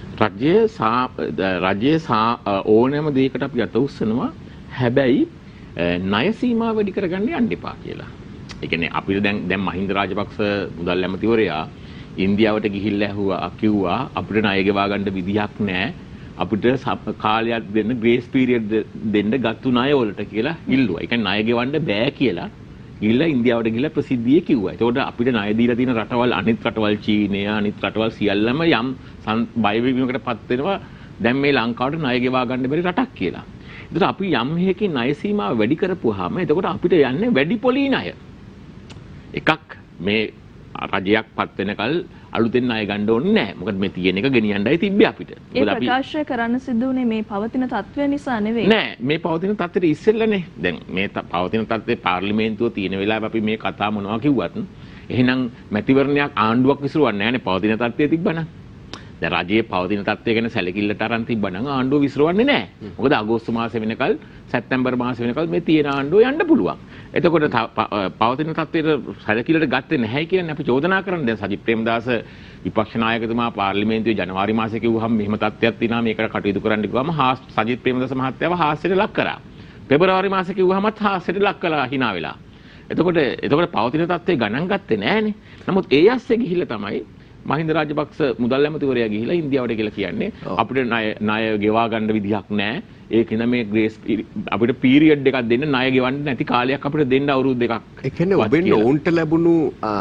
රජයේ ඕනෑම දෙයකට අපි අත උස්සනවා. හැබැයි ණය සීමා වැඩි කරගන්න යන්න එපා කියලා. ඒ කියන්නේ අපිට දැන් මහින්ද රාජපක්ෂ මුදල් ඇමතිවරයා ඉන්දියාවට ගිහිල්ලා කිව්වා අපිට ණය ගෙවා ගන්න විදියක් නැහැ. අපිට කාලයක් දෙන්න ග්‍රේස් පීරියඩ් දෙන්න ගත්තු ණය වලට කියලා ඉල්ලුවා. ඒ කියන්නේ ණය ගෙවන්න බෑ කියලා ගිහිල්ලා ඉන්දියාවට ගිහිල්ලා ප්‍රසිද්ධියේ කිව්වා. ඒතකොට අපිට ණය දීලා තියෙන රටවල් අනිත් රටවල් චීනය අනිත් රටවල් සියල්ලම යම් බය වීමකටපත් වෙනවා. දැන් මේ ලංකාවට ණය ගෙවා ගන්න බැරි රටක් කියලා. ඒතකොට අපි යම් හේකින් ණය සීමාව වැඩි කරපුවාම එතකොට අපිට යන්නේ වැඩි පොලී ණය. එකක් මේ රජයක් පත් වෙනකල් අලුතෙන් ණය ගන්න ඕනේ නැහැ. මොකද මේ තියෙන එක ගෙනියන්නයි තිබ්බේ අපිට. ඒ ප්‍රකාශය කරන්න සිද්ධ වුණේ මේ පවතින තත්ත්වය නිසා නෙවෙයි. නෑ මේ පවතින තත්ත්වෙට ඉස්සෙල්ලානේ. දැන් මේ පවතින තත්ත්වේ පාර්ලිමේන්තුව තියෙන වෙලාවේ අපි මේ කතා මොනවා කිව්වත් එහෙනම් මැතිවරණයක් ආණ්ඩුවක් විසිරුවන්නේ නැහැනේ පවතින තත්ත්වයේ තිබ්බනම්. දැන් රජයේ පවතින තත්ත්වය ගැන සැලකිල්ලට අරන් තිබ්බනම් ආණ්ඩුව විසිරවන්නේ නැහැ. මොකද අගෝස්තු මාසෙ වෙනකල් සැප්තැම්බර් මාසෙ වෙනකල් මේ තියෙන ආණ්ඩුව යන්න පුළුවන්. එතකොට පවතින තත්ත්වයට සැලකිල්ලට ගත්තේ නැහැ කියන්නේ අපි චෝදනා කරන්නේ. දැන් සජිත් ප්‍රේමදාස විපක්ෂ නායකතුමා පාර්ලිමේන්තුවේ ජනවාරි මාසෙ කිව්වහම මෙහෙම තත්ත්වයක් තියෙනවා මේකට කටයුතු කරන්න කිව්වම සජිත් ප්‍රේමදාස මහත්තයාව හාස්‍යයට ලක් කරා. පෙබරවාරි මාසෙ කිව්වහමත් හාස්‍යයට ලක් කළා hina වෙලා. එතකොට පවතින තත්ත්වය ගණන් ගත්තේ නැහනේ. නමුත් ඒ ඇස්සේ ගිහිල්ලා තමයි මහින්ද රාජපක්ෂ මුදල් ඇමතිවරයා ගිහිලා ඉන්දියාවට කියලා කියන්නේ අපිට ණය ගෙවා ගන්න විදිහක් නැහැ. ඒකින මේ ග්‍රේස් අපිට පීරියඩ් එකක් දෙන්න ණය ගෙවන්න නැති කාලයක් අපිට දෙන්න අවුරුදු දෙකක්. ඒ කියන්නේ ඔබෙන් ඔවුන්ට ලැබුණු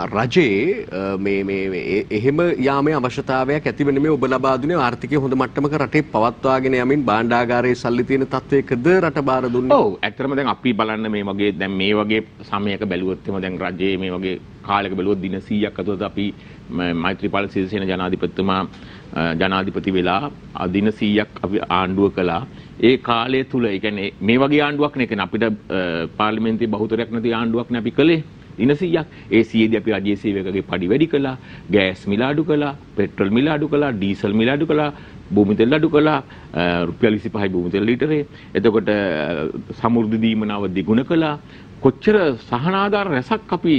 රජයේ මේ එහෙම යාමේ අවශ්‍යතාවයක් ඇතිව නෙමෙයි ඔබ ලබා දුන්නේ ආර්ථිකය හොඳ මට්ටමක රටේ පවත්වාගෙන යමින් භාණ්ඩාගාරයේ සල්ලි තියෙන තත්වයකද රට බාර දුන්නේ. ඔව් ඇත්තටම දැන් අපි බලන්න මේ වගේ සමයක බැලුවොත් එම දැන් රජයේ මේ වගේ කාලයක බැලුවොත් දින 100ක් අතට අපි මෛත්‍රීපාල සිරිසේන ජනාධිපතිතුමා ජනාධිපති වෙලා දින 100ක් අපි ආණ්ඩුව කළා. ඒ කාලය තුල ඒ කියන්නේ මේ වගේ ආණ්ඩුවක් නේ කියන්නේ අපිට පාර්ලිමේන්තුවේ බහුතරයක් නැති ආණ්ඩුවක් නේ අපි කළේ දින 100ක්. ඒ 100දී අපි රජයේ සේවකගේ පඩි වැඩි කළා, ගෑස් මිල අඩු කළා, පෙට්‍රල් මිල අඩු කළා, ඩීසල් මිල අඩු කළා, භූමි තෙල් අඩු කළා, රුපියල් 25යි භූමි තෙල් ලීටරේ. එතකොට සමෘද්ධි දීමනාව දිගුණ කළා. කොච්චර සහනාධාර රැසක් අපි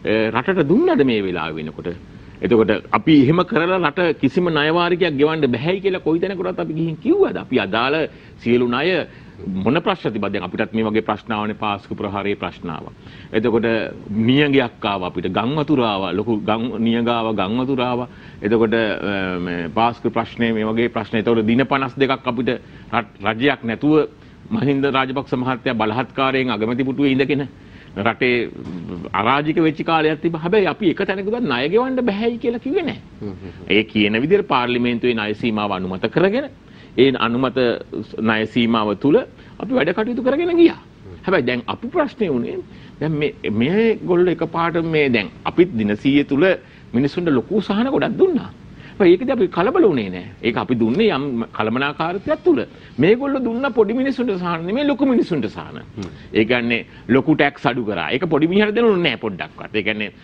රටට දුන්නද මේ වෙලාව වෙනකොට. එතකොට අපි එහෙම කරලා රට කිසිම ණය වාරිකයක් ගෙවන්න බැහැයි කියලා කොයි තැනකටවත් අපි ගිහින් කිව්වද? අපි අදාළ සියලු ණය මොන ප්‍රශ්න තිබ්බද? දැන් අපිටත් මේ වගේ ප්‍රශ්න ආවනේ පාස්කු ප්‍රහාරයේ ප්‍රශ්න ආවා. එතකොට නියඟයක් ආවා අපිට ගම් වතුර ආවා ලොකු නියඟ ආවා ගම් වතුර ආවා. එතකොට මේ පාස්කු ප්‍රශ්නේ මේ වගේ ප්‍රශ්න. එතකොට දින 52ක් අපිට රජයක් නැතුව මහින්ද රාජපක්ෂ මහත්තයා බලහත්කාරයෙන් අගමැති පුටුවේ ඉඳගෙන රටේ අරාජික වෙච්ච කාලයක් තිබ්බා. හැබැයි අපි එක තැනකවත් ණය ගෙවන්න බැහැයි කියලා කිව්වේ නැහැ. ඒ කියන විදිහට පාර්ලිමේන්තුවේ ණය සීමාව අනුමත කරගෙන ඒ අනුමත ණය සීමාව තුල අපි වැඩ කටයුතු කරගෙන ගියා. හැබැයි දැන් අපි ප්‍රශ්නේ උනේ දැන් මේ ගොල්ලෝ එකපාරට මේ දැන් අපිත් දින 100 තුල මිනිස්සුන්ට ලොකු සහන ගොඩක් දුන්නා. ඒකදී අපි කලබල වුණේ නැහැ. ඒක අපි දුන්නේ යම් කලමනාකාරීත්වයක් තුල. මේගොල්ලෝ දුන්න පොඩි මිනිස්සුන්ට සහන නෙමෙයි ලොකු මිනිස්සුන්ට සහන. ඒ කියන්නේ ලොකු ටැක්ස් අඩු කරා. ඒක පොඩි මිනිහට දෙනුනේ නැහැ පොඩ්ඩක්වත්. ඒ කියන්නේ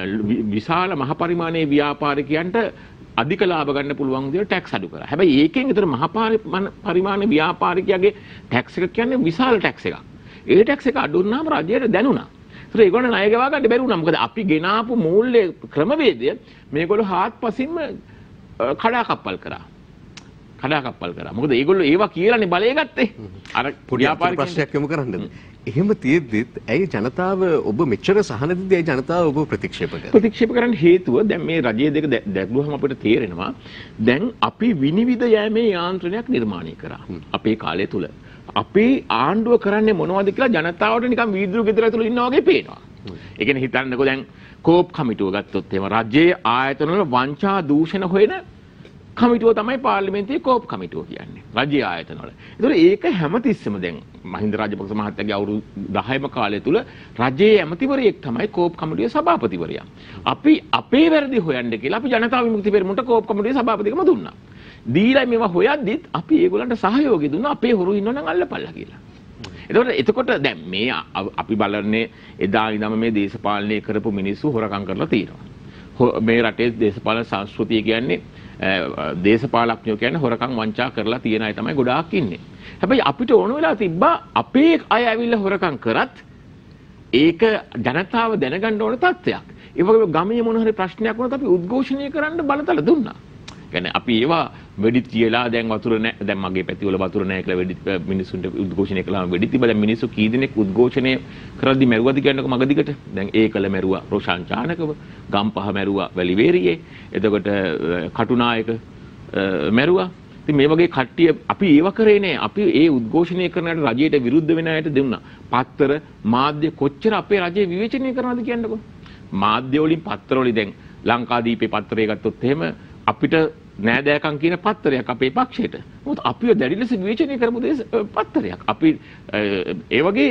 විශාල මහ පරිමාණයේ ව්‍යාපාරිකයන්ට අධික ලාභ ගන්න පුළුවන් විදිහට ටැක්ස් අඩු කරා. හැබැයි ඒකෙන් විතර මහ පරිමාණ ව්‍යාපාරිකයාගේ ටැක්ස් එක කියන්නේ විශාල ටැක්ස් එකක්. ඒ ටැක්ස් එක අඩු වුණාම රජයට දැනුණා. ඒතර ඒගොල්ලෝ ණය ගෙවා ගන්න බැරි වුණා. මොකද අපි ගෙනාපු මූල්‍ය ක්‍රමවේදය මේගොල්ලෝ හාත්පසින්ම කඩාකප්පල් කරා. මොකද ඒගොල්ලෝ ඒවා කියලානේ බලය ගත්තේ. අර පොඩි ප්‍රශ්නයක් යොමු කරන්නද? එහෙම තියෙද්දිත් ඇයි ජනතාව ඔබ මෙච්චර සහන දෙද්දී ඇයි ජනතාව ඔබ ප්‍රතික්ෂේප කරන්නේ? ප්‍රතික්ෂේප කරන්න හේතුව දැන් මේ රජයේ දෙක දැක්ුවහම අපිට තේරෙනවා දැන් අපි විනිවිද යෑමේ යාන්ත්‍රණයක් නිර්මාණය කරා. අපේ කාලය තුල. අපේ ආණ්ඩුව කරන්නේ මොනවද කියලා ජනතාවට නිකන් වීදුරු ගෙදර ඇතුළේ ඉන්නා වගේ පේනවා. ඒ කියන්නේ හිතන්නකෝ දැන් කෝප් කමිටුව ගත්තොත් එහෙම රජයේ ආයතන වල වංචා දූෂණ හොයන කමිටුව තමයි පාර්ලිමේන්තුවේ කෝප් කමිටුව කියන්නේ. රජයේ ආයතන වල. ඒතකොට ඒක හැමතිස්සෙම දැන් මහින්ද රාජපක්ෂ මහත්තයාගේ අවුරුදු 10ම කාලය තුල රජයේ ඇමතිවරයෙක් තමයි කෝප් කමිටුවේ සභාපතිවරයා. අපි අපේ වැරදි හොයන්න කියලා අපි ජනතා විමුක්ති පෙරමුණට කෝප් කමිටුවේ සභාපතිකම දුන්නා. දීලා මේවා හොයද්දිත් අපි ඒගොල්ලන්ට සහයෝගය දුන්නා අපේ හොරු ඉන්නවනම් අල්ලපල්ලා කියලා. එතකොට දැන් මේ අපි බලන්නේ එදා ඉඳන්ම මේ දේශපාලනය කරපු මිනිස්සු හොරකම් කරලා තියෙනවා. මේ රටේ දේශපාලන සංස්කෘතිය කියන්නේ දේශපාලඥයෝ කියන්නේ හොරකම් වංචා කරලා තියෙන අය තමයි ගොඩාක් ඉන්නේ. හැබැයි අපිට ඕන වෙලා තිබ්බා අපේ අය ඇවිල්ලා හොරකම් කරත් ඒක ජනතාව දැනගන්න ඕන තත්ත්වයක්. ඒ වගේම ගමේ මොන හරි ප්‍රශ්නයක් වුණත් අපි උද්ඝෝෂණය කරන්න බලතල දුන්නා. කියන්නේ අපි ඒවා වෙඩි තියලා දැන් වතුර නැහැ දැන් මගේ පැතිවල වතුර නැහැ කියලා වෙඩි මිනිස්සුන්ට උද්ඝෝෂණය කළාම වෙඩි තිබ්බා. දැන් මිනිස්සු කී දෙනෙක් උද්ඝෝෂණය කරද්දි මැරුවද කියන්නකො මගදිකට. දැන් ඒකල මැරුවා රොෂාන් චානකව, ගම්පහ මැරුවා වැලිවේරියේ. එතකොට කටුනායක මැරුවා. ඉතින් මේ වගේ කට්ටිය අපි ඒව කරේ නෑ. අපි ඒ උද්ඝෝෂණය කරනට රජයට විරුද්ධ වෙන අයට දුන්නා. පත්තර මාධ්‍ය කොච්චර අපේ රජය විවේචනය කරනවද කියන්නකො. මාධ්‍ය වලින් පත්තර වලින් දැන් ලංකාදීපේ පත්තරය ගත්තොත් එහෙම අපිට නෑදෑකම් කියන පත්තරයක් අපේ පක්ෂයට. මොකද අපිව දැඩි ලෙස විවේචනය කරපු පත්තරයක්. අපි ඒ වගේ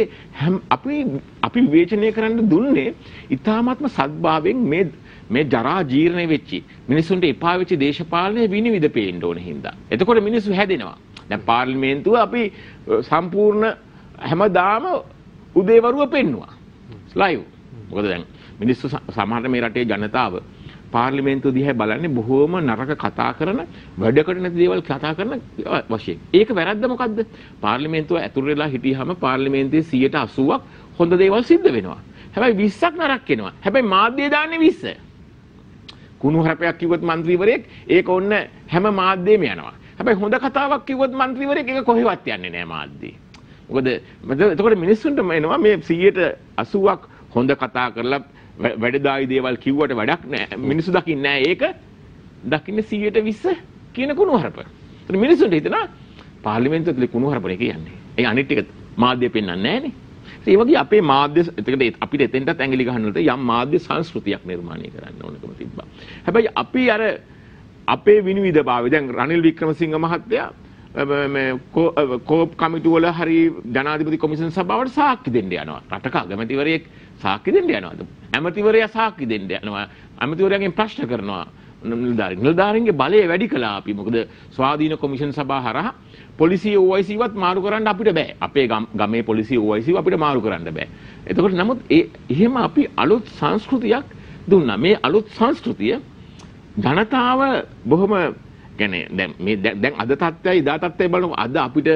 අපි විවේචනය කරන්න දුන්නේ ඊ타මාත්ම සත්භාවයෙන් මේ ජරා ජීර්ණ වෙච්චි මිනිසුන්ට එපා වෙච්ච දේශපාලනය විනිවිද පේන්න ඕන හින්දා. එතකොට මිනිස්සු හැදෙනවා. දැන් පාර්ලිමේන්තුව අපි සම්පූර්ණ හැමදාම උදේවරුව පෙන්නවා. ලයිව්. මොකද දැන් මිනිස්සු සමහර මේ රටේ ජනතාව පාර්ලිමේන්තුව දිහා බලන්නේ බොහෝම නරක කතා කරන වැඩකට නැති දේවල් කතා කරන වශයෙන්. ඒක වැරද්ද මොකද්ද? පාර්ලිමේන්තුව ඇතුළු වෙලා හිටියාම පාර්ලිමේන්තුවේ 80%ක් හොඳ දේවල් සිද්ධ වෙනවා. හැබැයි 20ක් නරක වෙනවා. හැබැයි මාධ්‍ය දාන්නේ 20. කුණු හරපයක් කිව්වොත් മന്ത്രിවරයෙක් ඒක ඔන්න හැම මාධ්‍යෙම යනවා. හැබැයි හොඳ කතාවක් කිව්වොත් മന്ത്രിවරයෙක් ඒක කොහෙවත් යන්නේ නැහැ මාධ්‍යේ. මොකද එතකොට මිනිස්සුන්ට එනවා මේ 80ක් හොඳ කතා කරලා වැඩදායි දේවල් කිව්වට වැඩක් නැහැ. මිනිස්සු දකින්නේ නැහැ ඒක. දකින්නේ 120 කියන කුණු හරප. ඒත් මිනිස්සුන්ට හිතනවා පාර්ලිමේන්තුවේ කුණු හරපනේ කියන්නේ. ඒ අනිත් ටික මාධ්‍ය පෙන්වන්නේ නැහනේ. ඒ වගේ අපේ මාධ්‍ය එතකොට අපිට එතෙන්ටත් ඇඟිලි ගහන්නට යම් මාධ්‍ය සංස්කෘතියක් නිර්මාණය කරන්න ඕනකම තිබ්බා. හැබැයි අපි අර අපේ විනිවිදභාවය දැන් රනිල් වික්‍රමසිංහ මහත්තයා මේ කෝප් කමිටුව වල හරි ජනාධිපති කොමිෂන් සභාවට සාක්ෂි දෙන්න යනවා. රටක අගමැතිවරයෙක් සාක්ෂි දෙන්න යනවා. ඇමතිවරයා සාක්ෂි දෙන්න යනවා. ඇමතිවරයාගෙන් ප්‍රශ්න කරනවා. නිලධාරීන්ගේ බලය වැඩි කළා අපි. මොකද ස්වාධීන කොමිෂන් සභාව හරහා පොලිසිය OIC වත් මාරු කරන්න අපිට බෑ. අපේ ගමේ පොලිසිය OIC අපිට මාරු කරන්න බෑ. එතකොට නමුත් එහෙම අපි අලුත් සංස්කෘතියක් දුන්නා. මේ අලුත් සංස්කෘතිය ජනතාව බොහොම කියන්නේ දැන් අද තත්ත්වයයි ඉදා තත්ත්වයයි බලමු. අද අපිට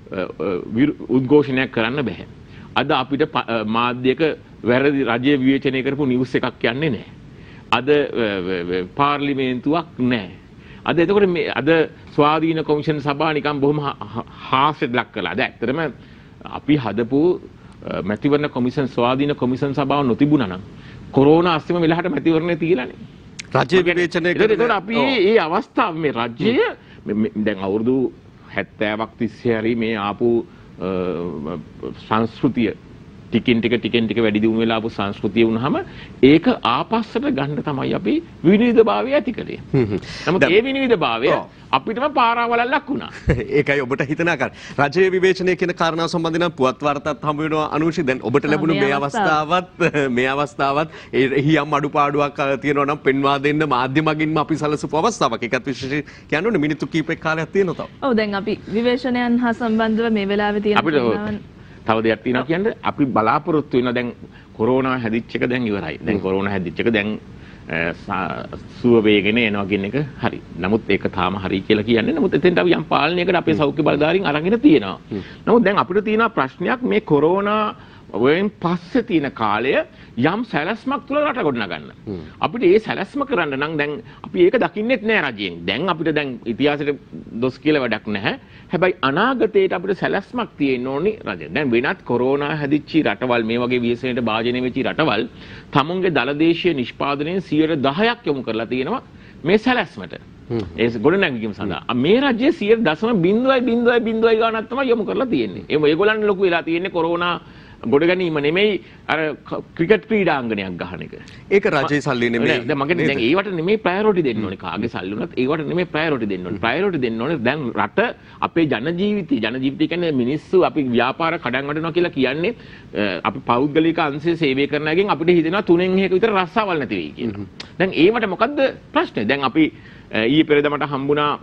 උද්ඝෝෂණයක් කරන්න බෑ. අද අපිට මාධ්‍යයක වැරදි රජය විවේචනය කරපු නිවුස් එකක් යන්නේ නැහැ. අද පාර්ලිමේන්තුවක් නැහැ. අද එතකොට මේ අද ස්වාධීන කොමිෂන් සභාව නිකන් බොහොම හාස්‍යයට ලක් කළා. දැන් ඇත්තටම අපි හදපු මැතිවරණ කොමිෂන් ස්වාධීන කොමිෂන් සභාව නොතිබුණා නම් කොරෝනා අස්සෙම මෙලහට මැතිවරණේ තියලානේ. රජය විවේචනය කරලා අපි මේ අවස්ථාව මේ රජය දැන් අවුරුදු 70ක් තිස්සේ හරි මේ ආපු සංස්කෘතිය ටිකෙන් ටික වැඩි දියුණු වෙලා ආපු සංස්කෘතිය වුණාම ඒක ආපස්සට ගන්න තමයි අපි විනිවිදභාවය ඇති කළේ. නමුත් ඒ විනිවිදභාවය අපිටම පාරාවලල්ලක් වුණා. ඒකයි ඔබට හිතන ආකාරය. රජයේ විවේචනය කියන කාරණාව සම්බන්ධව පුවත් වාර්තාත් හම්බ වෙනවා අනුෂි. දැන් ඔබට ලැබුණු මේ අවස්ථාවත් එහි යම් අඩුපාඩුවක් තියෙනවා නම් පෙන්වා දෙන්න මාධ්‍ය මගින්ම අපි සැලසපු අවස්ථාවක්. ඒකත් විශේෂයෙන් කියන්න ඕනේ මිනිත්තු කිහිපයක් කාලයක් තියෙනවා තව. ඔව් දැන් අපි විවේචනයන් හා සම්බන්ධව මේ වෙලාවේ තියෙන තව දෙයක් තියෙනවා කියන්නේ අපි බලාපොරොත්තු වෙන දැන් කොරෝනා හැදිච්ච එක දැන් ඉවරයි. දැන් කොරෝනා හැදිච්ච එක දැන් සුව වේගෙන එනවා කියන එක හරි. නමුත් ඒක තාම හරි කියලා කියන්නේ. නමුත් එතෙන්ට අපි යම් පාලනයකට අපේ සෞඛ්‍ය බලධාරීන් අරගෙන තියෙනවා. නමුත් දැන් අපිට තියෙන ප්‍රශ්නයක් මේ කොරෝනා වයින් පස්සේ තියෙන කාලය යම් සැලැස්මක් තුල රට ගොඩනගන්න. අපිට ඒ සැලැස්ම කරන්න නම් දැන් අපි ඒක දකින්නෙත් නෑ රජයෙන්. දැන් අපිට දැන් ඉතිහාසෙට දොස් කියලා වැඩක් නැහැ. හැබැයි අනාගතයට අපිට සැලැස්මක් තියෙන්න ඕනේ රජය. දැන් වෙනත් කොරෝනා හැදිච්ච රටවල් මේ වගේ ව්‍යසනයට භාජනය වෙච්ච රටවල් තමුන්ගේ දලදේශීය නිෂ්පාදනයෙන් 10%ක් යොමු කරලා තියෙනවා මේ සැලැස්මට. ඒ ගොඩනැගීම සඳහා. මේ රජයේ 0.000 ගාණක් තමයි යොමු කරලා තියෙන්නේ. ඒගොල්ලන් ලොකු වෙලා තියෙන්නේ කොරෝනා ගොඩ ගැනීම නෙමෙයි අර ක්‍රිකට් ක්‍රීඩාංගණයක් ගහන එක. ඒක රජයේ සල්ලි නෙමෙයි. දැන් මම කියන්නේ දැන් ඒවට නෙමෙයි ප්‍රයොරිටි දෙන්න ඕනේ. කාගේ සල්ලි වුණත් ඒවට නෙමෙයි ප්‍රයොරිටි දෙන්න ඕනේ. ප්‍රයොරිටි දෙන්න ඕනේ දැන් රට අපේ ජන ජීවිතය කියන්නේ මිනිස්සු අපි ව්‍යාපාර කඩන් වඩනවා කියලා කියන්නේ අපි පෞද්ගලික අංශයේ සේවය කරන එකෙන් අපිට හිතෙනවා 3න් 1 විතර රස්සාවල් නැති වෙයි කියලා. දැන් ඒවට මොකද්ද ප්‍රශ්නේ? දැන් අපි ඊයේ පෙරේද මට හම්බුණා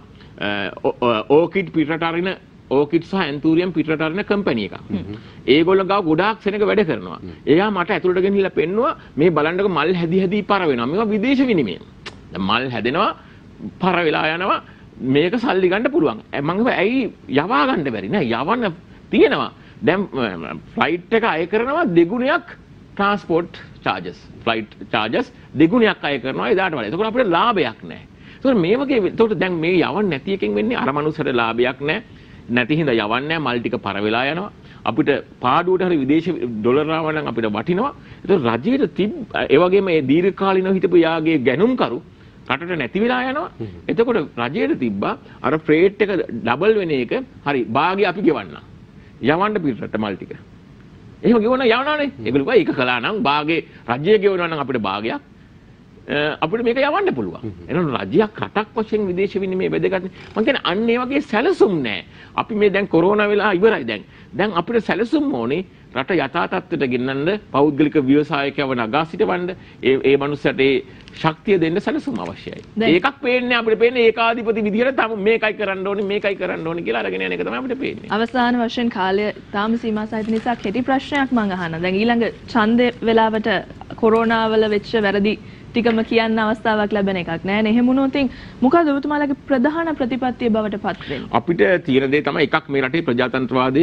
ඕකිඩ් පිටරට අරින ඕකිඩ් සහ ඇන්තූරියම් පිටරට අරින කම්පැනි එකක්. ඒගොල්ලෝ ගාව ගොඩාක් සෙනඟ වැඩ කරනවා. එයා මට ඇතුළට ගෙනහිලා පෙන්නුවා මේ බලන්නකො මල් හැදි පර වෙනවා. මේවා විදේශ විනිමය. දැන් මල් හැදෙනවා පර වෙලා යනවා මේක සල්ලි ගන්න පුළුවන්. මම කිව්වා ඇයි යවා ගන්න බැරි නෑ යවන්න තියෙනවා. දැන් ෆ්ලයිට් එක අය කරනවා දෙගුණයක් ට්‍රාන්ස්පෝර්ට් charges flight charges දෙගුණයක් අය කරනවා එදාට වඩා. ඒකෝර අපිට ලාභයක් නෑ. ඒකෝර මේ වගේ ඒකට දැන් මේ යවන්න නැති එකෙන් වෙන්නේ අර මනුස්සයට ලාභයක් නෑ. නැති හින්දා යවන්නේ මල් ටික පර වෙලා යනවා. අපිට පාඩුවට හරි විදේශ ඩොලර් ආවනම් අපිට වටිනවා. ඒක රජයට ඒ වගේම මේ දීර්ඝකාලීනව හිටපු යාගේ ගැනුම් කරු රටට නැති වෙලා යනවා. එතකොට රජයට තිබ්බා අර ෆ්‍රේට් එක ඩබල් වෙන එක හරි භාගය අපි ගෙවන්න. යවන්න පිටරට මල් ටික. එහෙම ගෙවන යවනවානේ. ඒගොල්ලෝ ඒක කළා නම් භාගේ රජය ගෙවනවා නම් අපිට භාගයක් අපිට මේක යවන්න පුළුවන්. එනනම් රජයක් රටක් වශයෙන් විදේශ විනිමය වැදගත්. මම කියන්නේ අන්න ඒ වගේ සැලසුම් නැහැ. අපි මේ දැන් කොරෝනා වෙලා ඉවරයි දැන්. දැන් අපිට සැලසුම් ඕනේ රට යථා තත්ත්වයට ගෙන්නන්න පෞද්ගලික ව්‍යවසායකයව නගා සිටවන්න ඒ මනුස්සයට ඒ ශක්තිය දෙන්න සැලසුම් අවශ්‍යයි. ඒකක් පේන්නේ අපිට පේන්නේ ඒකාධිපති විදියට තම මේකයි කරන්න ඕනේ කියලා අරගෙන යන එක තමයි අපිට පේන්නේ. අවසාන වශයෙන් කාලය තාම සීමා සහිත නිසා කෙටි ප්‍රශ්නයක් මම අහන්න. දැන් ඊළඟ ඡන්දේ වෙලාවට කොරෝනා වල වෙච්ච වැරදි ටිකම කියන්න අවස්ථාවක් ලැබෙන එකක් නෑ නේ. එහෙම වුණොත් මොකද ඔබතුමාලගේ ප්‍රධාන ප්‍රතිපත්තිය බවට පත් වෙන්නේ? අපිට තියෙන දේ තමයි එකක් මේ රටේ ප්‍රජාතන්ත්‍රවාදය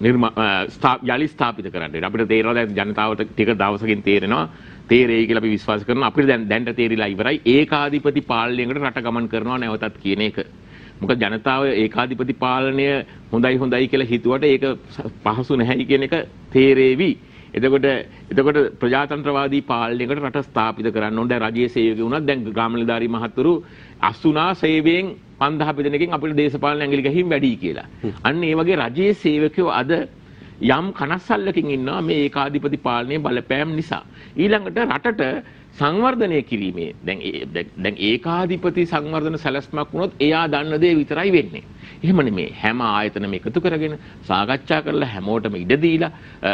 යලි ස්ථාපිත කරන්න. අපිට තේරෙනවා දැන් ජනතාවට ටික දවසකින් තේරෙනවා තේරෙයි කියලා අපි විශ්වාස කරනවා. අපිට දැන්ට තේරිලා ඉවරයි. ඒකාධිපති පාලනයකට රට ගමන් කරනවා නැවතත් කියන එක. මොකද ජනතාව ඒකාධිපති පාලනය හොඳයි කියලා හිතුවට ඒක පහසු නැහැයි කියන එක තේරෙවි. එතකොට ප්‍රජාතන්ත්‍රවාදී පාලනයකට රට ස්ථාපිත කරන්න ඕන. දැන් රජයේ සේවකයෝ වුණත් දැන් ග්‍රාම නිලධාරී මහත්වරු 89 සේවයෙන් 5000 බෙදෙනකින් අපිට දේශපාලන ඇඟිලි ගහින් වැඩි කියලා. අන්න ඒ වගේ රජයේ සේවකයෝ අද යම් කනස්සල්ලකින් ඉන්නවා මේ ඒකාධිපති පාලනයේ බලපෑම් නිසා. ඊළඟට රටට සංවර්ධනය කිරීමේ දැන් ඒකාධිපති සංවර්ධන සැලැස්මක් වුණොත් එයා දන්න දේ විතරයි වෙන්නේ. එහෙම නෙමෙයි හැම ආයතනම එකතු කරගෙන සාකච්ඡා කරලා හැමෝටම ඉඩ දීලා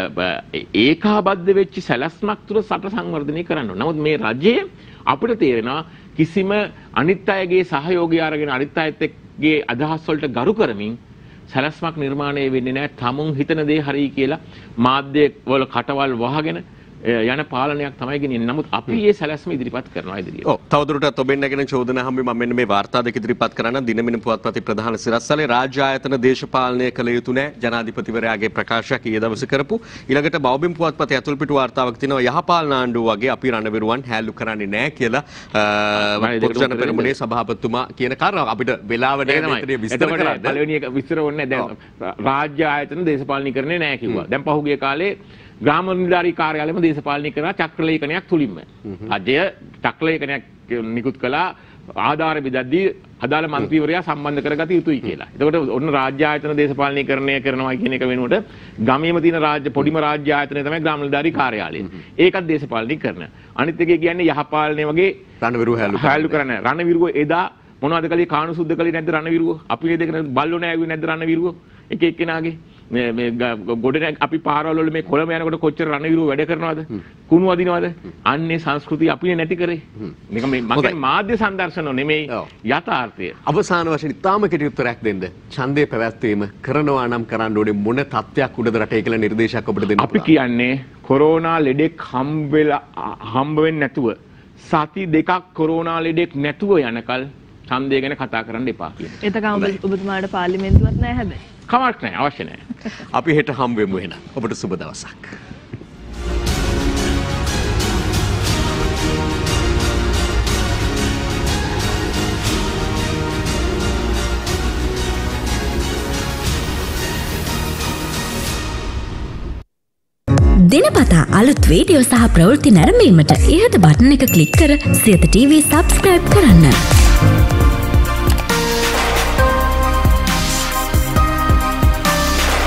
ඒකාබද්ධ වෙච්ච සැලැස්මක් තුළ රට සංවර්ධනය කරන්න ඕන. නමුත් මේ රජයේ අපිට තේරෙනවා කිසිම අනිත් අයගේ සහයෝගය අරගෙන අනිත් අයත්ගේ අදහස් වලට ගරු කරමින් සැලැස්මක් නිර්මාණය වෙන්නේ නැහැ. තමුන් හිතන දේ හරි කියලා මාධ්‍ය වල කටවල් වහගෙන යන පාලනයක් තමයි ගෙනියන්නේ. නමුත් අපි මේ සැලැස්ම ඉදිරිපත් කරනවා ඉදිරියට. ඔව් තවදුරටත් ඔබෙන් නැගෙන චෝදනා හැම මම මෙන්න මේ වාර්තා දෙක ඉදිරිපත් කරන්න දිනමින පුවත්පතේ ප්‍රධාන සිරස්තලේ රාජ්‍ය ආයතන දේශපාලනය කළ යුතු නැහැ ජනාධිපතිවරයාගේ ප්‍රකාශයක් ඊයේ දවසේ කරපු. ඊළඟට බෞබිම් පුවත්පතේ ඇතුල් පිටු වාර්තාවක් තියෙනවා යහපාලන ආණ්ඩුව වගේ අපි රණවිරුවන් හැලු කරන්නේ නැහැ කියලා පොදුජන පෙරමුණේ සභාපතිතුමා කියන කාරණාව අපිට වෙලාව නැහැ මෙතන විස්තර කරන්න. පළවෙනි එක විස්තර ඕනේ දැන් රාජ්‍ය ආයතන දේශපාලනීකරණය නැහැ කිව්වා. දැන් පහුගිය කාලේ ග්‍රාම නිලධාරී කාර්යාලයම දේශපාලනය කරා චක්‍රලේඛනයක් තුලින්ම. රජය චක්‍රලේඛනයක් නිකුත් කළා ආධාර බෙදද්දී අදාළ മന്ത്രിවරයා සම්බන්ධ කරගත යුතුයි කියලා. එතකොට ඔන්න රාජ්‍ය ආයතන දේශපාලනීකරණය කරනවා කියන එක වෙනුවට ගමේම තියෙන පොඩිම රාජ්‍ය ආයතනය තමයි ග්‍රාම නිලධාරී කාර්යාලය. ඒකත් දේශපාලනීකරණය. අනිත් එකේ කියන්නේ යහපාලනය වගේ රණවිරුව හැලු කරන. රණවිරුව එදා මොනවද කළේ කාණු සුද්ධ කළේ නැද්ද රණවිරුව? අපි මේ දෙකන බල්ලෝ නෑවුවේ නැද්ද රණවිරුව? එක එක්කෙනාගේ මේ ගොඩේ අපි පාරවල් වල මේ කොළම යනකොට කොච්චර රණවිරුව වැඩ කරනවද? කුණු අදිනවද? අන්නේ සංස්කෘතිය අපි නැති කරේ. මේක මේ මගේ මාධ්‍ය සංදර්ශන නෙමෙයි යථාර්ථය. අවසාන වශයෙන් ඉතාම කෙටි උත්තරයක් දෙන්න. ඡන්දය පැවැත්වීම කරනවා නම් කරන්න ඕනේ මොන තත්ත්වයක් උඩද රටේ කියලා නිර්දේශයක් ඔබට දෙන්න. අපි කියන්නේ කොරෝනා ලෙඩෙක් හම්බ වෙන්නේ නැතුව සති දෙකක් කොරෝනා ලෙඩෙක් නැතුව යනකල් ඡන්දය ගැන කතා කරන්න එපා කියන. එතකම ඔබතුමාට පාර්ලිමේන්තුවක් නැහැ හැබැයි. කමක් නැහැ අවශ්‍ය නැහැ. අපි හෙට හම්බ වෙමු එහෙනම්. ඔබට සුබ දවසක්. දිනපතා අලුත් වීඩියෝ සහ ප්‍රවෘත්ති නැරඹීමට ඉහත බටන් එක ක්ලික් කර සියත TV subscribe කරන්න.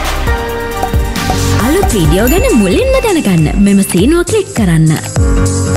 අලුත් වීඩියෝ ගැන මුලින්ම දැනගන්න මෙම සීනුව ක්ලික් කරන්න.